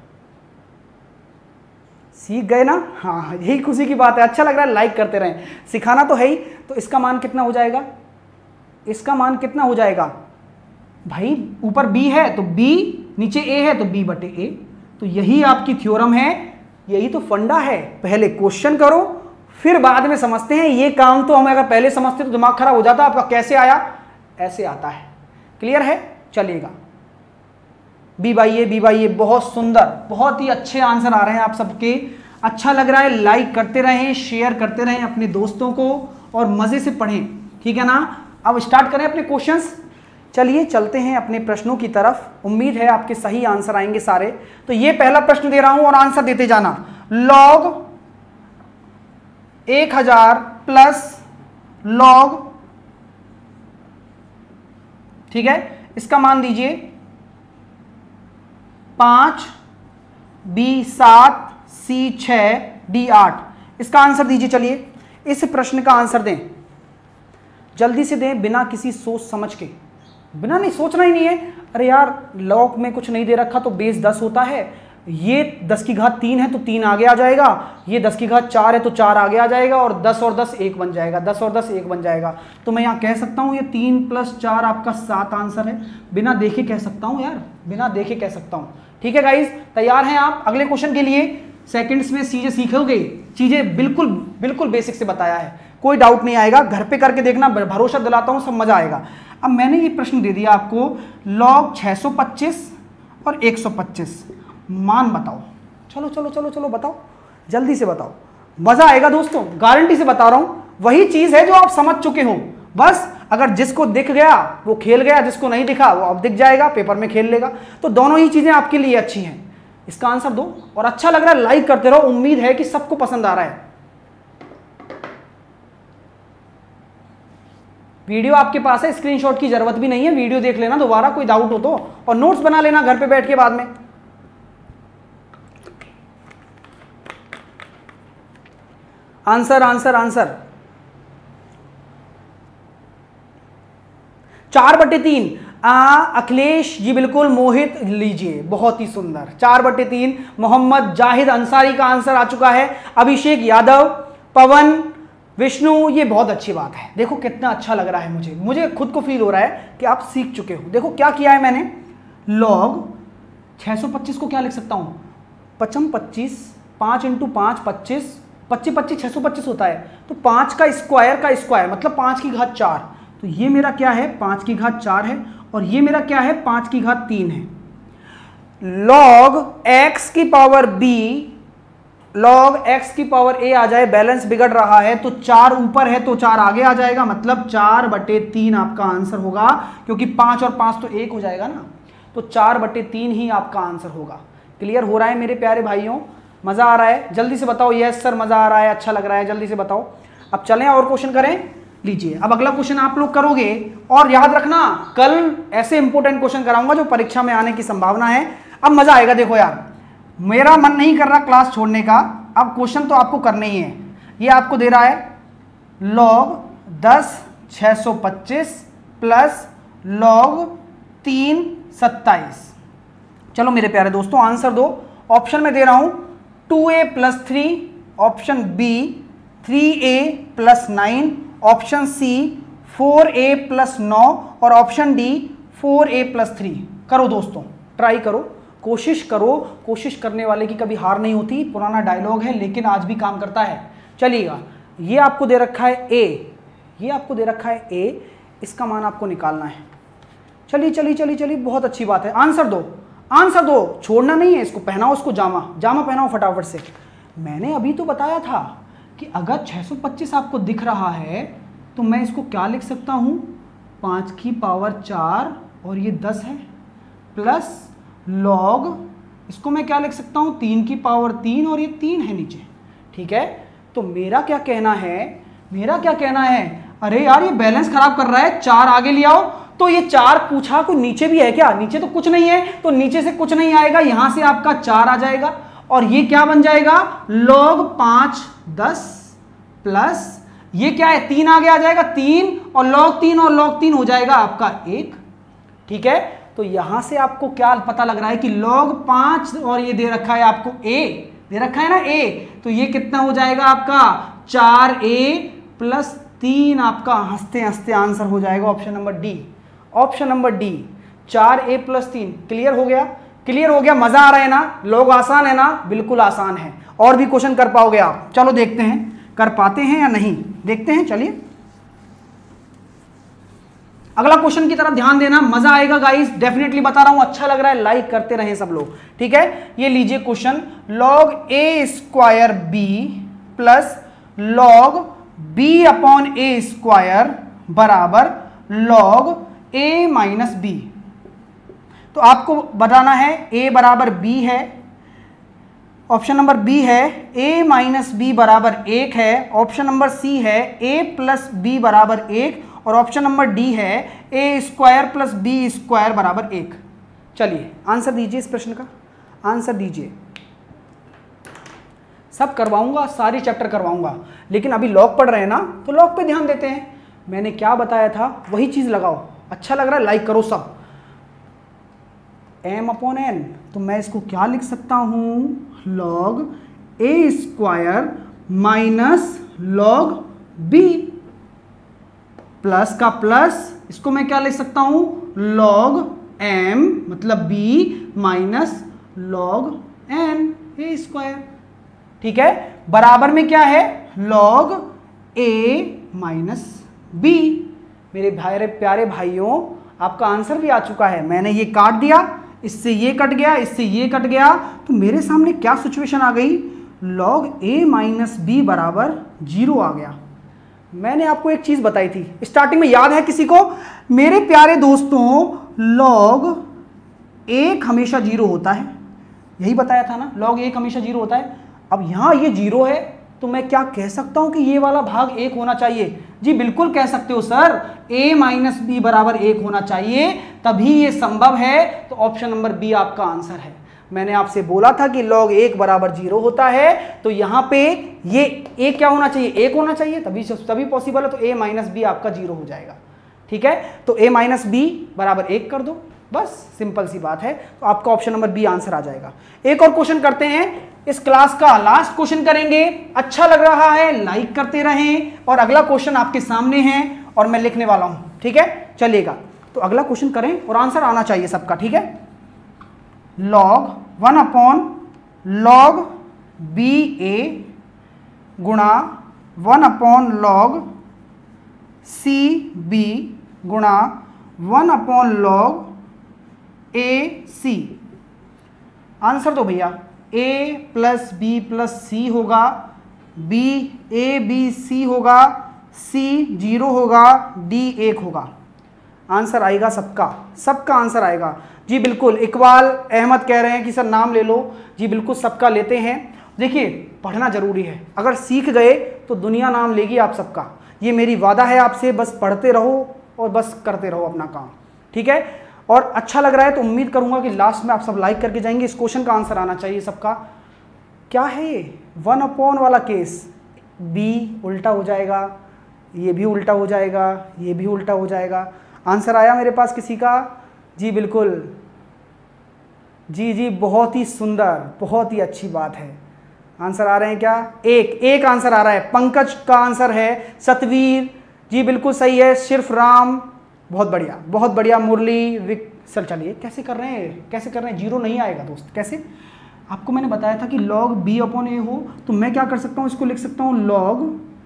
सीख गए ना। हाँ यही खुशी की बात है, अच्छा लग रहा है, लाइक करते रहें, सिखाना तो है ही। तो इसका मान कितना हो जाएगा, इसका मान कितना हो जाएगा भाई, ऊपर b है तो b, नीचे a है तो b बटे a। तो यही आपकी थ्योरम है, यही तो फंडा है। पहले क्वेश्चन करो फिर बाद में समझते हैं। ये काम तो हमें अगर पहले समझते तो दिमाग खराब हो जाता। आपका कैसे आया, ऐसे आता है। क्लियर है, चलिएगा। B by A, B by A, बहुत सुंदर, बहुत ही अच्छे आंसर आ रहे हैं आप सबके। अच्छा लग रहा है, लाइक करते रहें, शेयर करते रहें अपने दोस्तों को और मजे से पढ़ें। ठीक है ना, अब स्टार्ट करें अपने क्वेश्चंस। चलिए चलते हैं अपने प्रश्नों की तरफ। उम्मीद है आपके सही आंसर आएंगे सारे। तो ये पहला प्रश्न दे रहा हूं और आंसर देते जाना। लॉग एक हजार प्लस लॉग, ठीक है, इसका मान दीजिए पांच, बी सात, सी छह, डी आठ। इसका आंसर दीजिए। चलिए इस प्रश्न का आंसर दें, जल्दी से दें, बिना किसी सोच समझ के। बिना नहीं, सोचना ही नहीं है। अरे यार लॉग में कुछ नहीं दे रखा तो बेस दस होता है, ये दस की घात तीन है तो तीन आगे आ जाएगा, ये दस की घात चार है तो चार आगे आ जाएगा, और दस और दस एक बन जाएगा, दस और दस एक बन जाएगा। तो मैं यहाँ कह सकता हूँ ये तीन प्लस चार आपका सात आंसर है। बिना देखे कह सकता हूँ यार, बिना देखे कह सकता हूँ। ठीक है गाइज, तैयार हैं आप अगले क्वेश्चन के लिए? सेकंड्स में चीजें सीखोगे, चीजें बिल्कुल बिल्कुल बेसिक से बताया है, कोई डाउट नहीं आएगा। घर पे करके देखना, भरोसा दिलाता हूँ, सब मजा आएगा। अब मैंने ये प्रश्न दे दिया आपको, लॉग छह सौ पच्चीस और एक सौ पच्चीस, मान बताओ। चलो चलो चलो चलो बताओ, जल्दी से बताओ, मजा आएगा दोस्तों, गारंटी से बता रहा हूं। वही चीज है जो आप समझ चुके हो, बस अगर जिसको दिख गया वो खेल गया, जिसको नहीं दिखा वो अब दिख जाएगा, पेपर में खेल लेगा। तो दोनों ही चीजें आपके लिए अच्छी हैं। इसका आंसर दो, और अच्छा लग रहा है लाइक करते रहो। उम्मीद है कि सबको पसंद आ रहा है। वीडियो आपके पास है, स्क्रीनशॉट की जरूरत भी नहीं है, वीडियो देख लेना दोबारा, कोई डाउट हो तो, और नोट्स बना लेना घर पे बैठ के बाद में। आंसर आंसर आंसर चार बटे तीन। अखिलेश जी बिल्कुल, मोहित लीजिए, बहुत ही सुंदर, चार बटे तीन। मोहम्मद जाहिद अंसारी का आंसर आ चुका है। अभिषेक यादव, पवन, विष्णु, ये बहुत अच्छी बात है। देखो कितना अच्छा लग रहा है मुझे, मुझे खुद को फील हो रहा है कि आप सीख चुके हो। देखो क्या किया है मैंने, लॉग छह सौ पच्चीस को क्या लिख सकता हूं, पचम पच्चीस, पांच इंटू पांच पच्चीस, पच्चीस पच्चीस छह सौ पच्चीस होता है, तो पांच का स्क्वायर का स्क्वायर मतलब पांच की घात चार। तो ये मेरा क्या है, पांच की घात चार है, और ये मेरा क्या है, पांच की घात तीन है। लॉग x की पावर b, लॉग x की पावर a आ जाए, बैलेंस बिगड़ रहा है तो चार ऊपर है तो चार आगे आ जाएगा, मतलब चार बटे तीन आपका आंसर होगा, क्योंकि पांच और पांच तो एक हो जाएगा ना, तो चार बटे तीन ही आपका आंसर होगा। क्लियर हो रहा है मेरे प्यारे भाइयों, मजा आ रहा है? जल्दी से बताओ। यस सर मजा आ रहा है, अच्छा लग रहा है, जल्दी से बताओ। अब चलें और क्वेश्चन करें। लीजिए अब अगला क्वेश्चन आप लोग करोगे, और याद रखना कल ऐसे इंपॉर्टेंट क्वेश्चन कराऊंगा जो परीक्षा में आने की संभावना है। अब मजा आएगा। देखो यार मेरा मन नहीं कर रहा क्लास छोड़ने का, अब क्वेश्चन तो आपको करने ही है। ये आपको दे रहा है लॉग दस छह सौ पच्चीस प्लस लॉग तीन सत्ताईस। चलो मेरे प्यारे दोस्तों आंसर दो। ऑप्शन में दे रहा हूं two A plus three, option B three A plus nine, option C four A plus नौ, और option D four A plus three. करो दोस्तों, ट्राई करो, कोशिश करो, कोशिश करने वाले की कभी हार नहीं होती, पुराना डायलॉग है लेकिन आज भी काम करता है। चलिएगा, ये आपको दे रखा है ए, ये आपको दे रखा है ए, इसका मान आपको निकालना है। चलिए चलिए चलिए चलिए, बहुत अच्छी बात है। आंसर दो, आंसर दो, छोड़ना नहीं है इसको, पहनाओ उसको जामा, जामा पहनाओ फटाफट से। मैंने अभी तो बताया था कि अगर छह सौ पच्चीस आपको दिख रहा है तो मैं इसको क्या लिख सकता हूँ, पाँच की पावर चार और ये दस है, प्लस लॉग इसको मैं क्या लिख सकता हूँ, तीन की पावर तीन और ये तीन है नीचे। ठीक है, तो मेरा क्या कहना है, मेरा क्या कहना है, अरे यार ये बैलेंस खराब कर रहा है, चार आगे ले आओ तो ये चार पूछा, कोई नीचे भी है क्या? नीचे तो कुछ नहीं है, तो नीचे से कुछ नहीं आएगा, यहां से आपका चार आ जाएगा और ये क्या बन जाएगा? लॉग पांच दस प्लस ये क्या है? तीन आगे आ जाएगा, तीन और लॉग तीन और लॉग तीन हो जाएगा आपका एक। ठीक है, तो यहां से आपको क्या पता लग रहा है कि लॉग पांच और ये दे रखा है आपको ए, दे रखा है ना ए, तो ये कितना हो जाएगा आपका? चार ए प्लस तीन। आपका हंसते हंसते आंसर हो जाएगा option number D. Option number D, चार ए प्लस तीन। क्लियर हो गया? क्लियर हो गया? मजा आ रहा है ना? लॉग आसान है ना? बिल्कुल आसान है। और भी क्वेश्चन कर पाओगे आप? चलो देखते हैं कर पाते हैं या नहीं, देखते हैं। चलिए अगला क्वेश्चन की तरफ ध्यान देना, मजा आएगा गाइस, डेफिनेटली बता रहा हूं। अच्छा लग रहा है लाइक करते रहें सब लोग। ठीक है, ये लीजिए question, log A square B plus log B upon A square बराबर लॉग ए माइनस बी। तो आपको बताना है ए बराबर बी है, ऑप्शन नंबर बी है, a माइनस बी बराबर एक है, ऑप्शन नंबर सी है a प्लस बी बराबर एक, और ऑप्शन नंबर डी है A square plus B square बराबर एक। चलिए आंसर दीजिए इस प्रश्न का, आंसर दीजिए। सब करवाऊंगा, सारी चैप्टर करवाऊंगा, लेकिन अभी लॉग पढ़ रहे हैं ना, तो लॉग पे ध्यान देते हैं। मैंने क्या बताया था वही चीज लगाओ। अच्छा लग रहा है, लाइक करो सब। एम अपॉन एन, तो मैं इसको क्या लिख सकता हूं? Log A square minus log B, plus का प्लस, इसको मैं क्या लिख सकता हूं? लॉग एम मतलब B minus log N A square. ठीक है, बराबर में क्या है? Log A minus B. मेरे भाई प्यारे भाइयों, आपका आंसर भी आ चुका है। मैंने ये काट दिया, इससे ये कट गया, इससे ये कट गया, तो मेरे सामने क्या सिचुएशन आ गई? लॉग ए माइनस बी बराबर जीरो आ गया। मैंने आपको एक चीज बताई थी स्टार्टिंग में, याद है किसी को? मेरे प्यारे दोस्तों, लॉग एक हमेशा जीरो होता है, यही बताया था ना, लॉग एक हमेशा जीरो होता है। अब यहां ये जीरो है, तो मैं क्या कह सकता हूं कि ये वाला भाग एक होना चाहिए? जी बिल्कुल कह सकते हो सर, a माइनस बी बराबर एक होना चाहिए, तभी ये संभव है। तो ऑप्शन नंबर बी आपका आंसर है। मैंने आपसे बोला था कि log एक बराबर जीरो होता है, तो यहां पे ये a क्या होना चाहिए? एक होना चाहिए, तभी तभी पॉसिबल है। तो a माइनस बी आपका जीरो हो जाएगा। ठीक है, तो a माइनस बी बराबर एक कर दो, बस सिंपल सी बात है। तो आपका ऑप्शन नंबर बी आंसर आ जाएगा। एक और क्वेश्चन करते हैं, इस क्लास का लास्ट क्वेश्चन करेंगे। अच्छा लग रहा है, लाइक करते रहें, और अगला क्वेश्चन आपके सामने है और मैं लिखने वाला हूं। ठीक है, चलिएगा, तो अगला क्वेश्चन करें और आंसर आना चाहिए सबका। ठीक है, log one upon log B A गुणा one upon log C B गुणा one upon log A C. Answer तो भैया a plus B plus C होगा, b ए बी सी होगा, c जीरो होगा, d एक होगा। आंसर आएगा सबका, सबका आंसर आएगा। जी बिल्कुल, इकबाल अहमद कह रहे हैं कि सर नाम ले लो। जी बिल्कुल, सबका लेते हैं। देखिए पढ़ना जरूरी है, अगर सीख गए तो दुनिया नाम लेगी आप सबका। ये मेरी वादा है आपसे, बस पढ़ते रहो और बस करते रहो अपना काम। ठीक है, और अच्छा लग रहा है तो उम्मीद करूंगा कि लास्ट में आप सब लाइक करके जाएंगे। इस क्वेश्चन का आंसर आना चाहिए सबका। क्या है ये? वन अपॉन वाला केस, बी उल्टा हो जाएगा, ये भी उल्टा हो जाएगा, ये भी उल्टा हो जाएगा। आंसर आया मेरे पास किसी का? जी बिल्कुल, जी जी बहुत ही सुंदर, बहुत ही अच्छी बात है। आंसर आ रहे हैं क्या? एक एक आंसर आ रहा है। पंकज का आंसर है सतवीर, जी बिल्कुल सही है। सिर्फ राम, बहुत बढ़िया बहुत बढ़िया। मुरली विक सर, चलिए कैसे कर रहे हैं, कैसे कर रहे हैं? जीरो नहीं आएगा दोस्त, कैसे? आपको मैंने बताया था कि लॉग बी अपॉन ए हो, तो मैं क्या कर सकता हूँ, इसको लिख सकता हूँ लॉग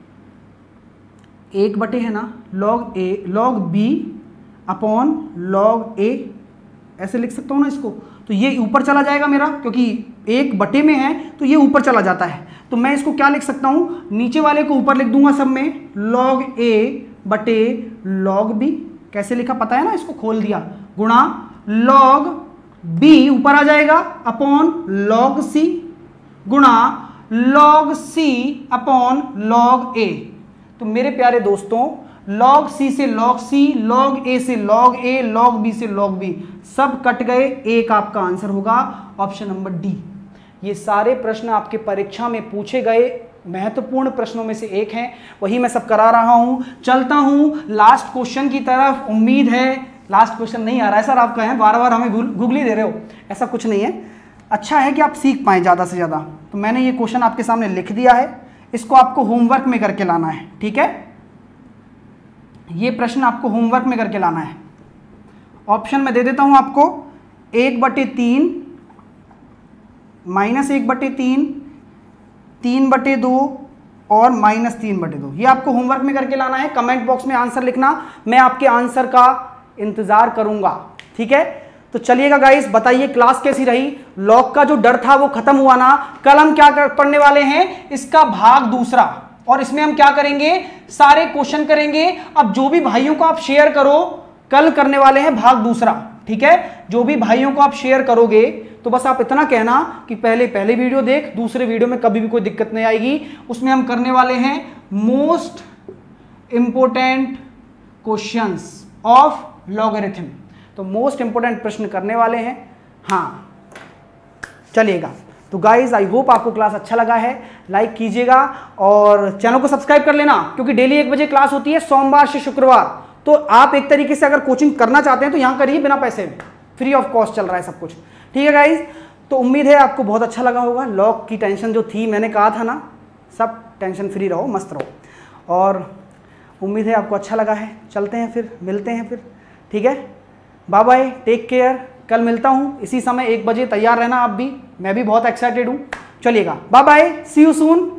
एक बटे है ना, log A log B upon log A, ऐसे लिख सकता हूँ ना इसको। तो ये ऊपर चला जाएगा मेरा, क्योंकि एक बटे में है तो ये ऊपर चला जाता है। तो मैं इसको क्या लिख सकता हूँ, नीचे वाले को ऊपर लिख दूंगा सब में, लॉग ए बटे लॉग बी। कैसे लिखा पता है ना, इसको खोल दिया, गुणा लॉग बी ऊपर आ जाएगा अपॉन लॉग सी, गुणा log C upon log A. तो मेरे प्यारे दोस्तों, लॉग सी से लॉग सी, लॉग ए से लॉग ए, लॉग बी से लॉग बी, सब कट गए, एक आपका आंसर होगा ऑप्शन नंबर डी। ये सारे प्रश्न आपके परीक्षा में पूछे गए महत्वपूर्ण प्रश्नों में से एक हैं, वही मैं सब करा रहा हूं। चलता हूं लास्ट क्वेश्चन की तरफ। उम्मीद है लास्ट क्वेश्चन नहीं आ रहा है सर आपका, है बार बार हमें गूगली दे रहे हो, ऐसा कुछ नहीं है। अच्छा है कि आप सीख पाएं ज़्यादा से ज़्यादा। तो मैंने ये क्वेश्चन आपके सामने लिख दिया है, इसको आपको होमवर्क में करके लाना है, ठीक है। ये प्रश्न आपको होमवर्क में करके लाना है। ऑप्शन में दे देता हूं आपको, एक बटे तीन, माइनस एक बटे तीन, तीन बटे दो और माइनस तीन बटे दो। ये आपको होमवर्क में करके लाना है। कमेंट बॉक्स में आंसर लिखना, मैं आपके आंसर का इंतजार करूंगा, ठीक है। तो चलिएगा गाइस, बताइए क्लास कैसी रही। लॉग का जो डर था वो खत्म हुआ ना। कल हम क्या कर, पढ़ने वाले हैं, इसका भाग दूसरा, और इसमें हम क्या करेंगे, सारे क्वेश्चन करेंगे। अब जो भी भाइयों को आप शेयर करो, कल करने वाले हैं भाग दूसरा, ठीक है। जो भी भाइयों को आप शेयर करोगे तो बस आप इतना कहना कि पहले पहले वीडियो देख, दूसरे वीडियो में कभी भी कोई दिक्कत नहीं आएगी। उसमें हम करने वाले हैं most important questions of logarithm. तो मोस्ट इंपोर्टेंट प्रश्न करने वाले हैं, हाँ चलिएगा। तो गाइज आई होप आपको क्लास अच्छा लगा है, लाइक कीजिएगा और चैनल को सब्सक्राइब कर लेना, क्योंकि डेली एक बजे क्लास होती है सोमवार से शुक्रवार। तो आप एक तरीके से अगर कोचिंग करना चाहते हैं तो यहाँ करिए, बिना पैसे में, फ्री ऑफ कॉस्ट चल रहा है सब कुछ, ठीक है गाइज। तो उम्मीद है आपको बहुत अच्छा लगा होगा। लॉग की टेंशन जो थी, मैंने कहा था ना, सब टेंशन फ्री रहो, मस्त रहो, और उम्मीद है आपको अच्छा लगा है। चलते हैं फिर, मिलते हैं फिर, ठीक है। Bye bye, take care. कल मिलता हूँ इसी समय एक बजे, तैयार रहना आप भी, मैं भी बहुत एक्साइटेड हूँ। चलिएगा, bye bye, see you soon.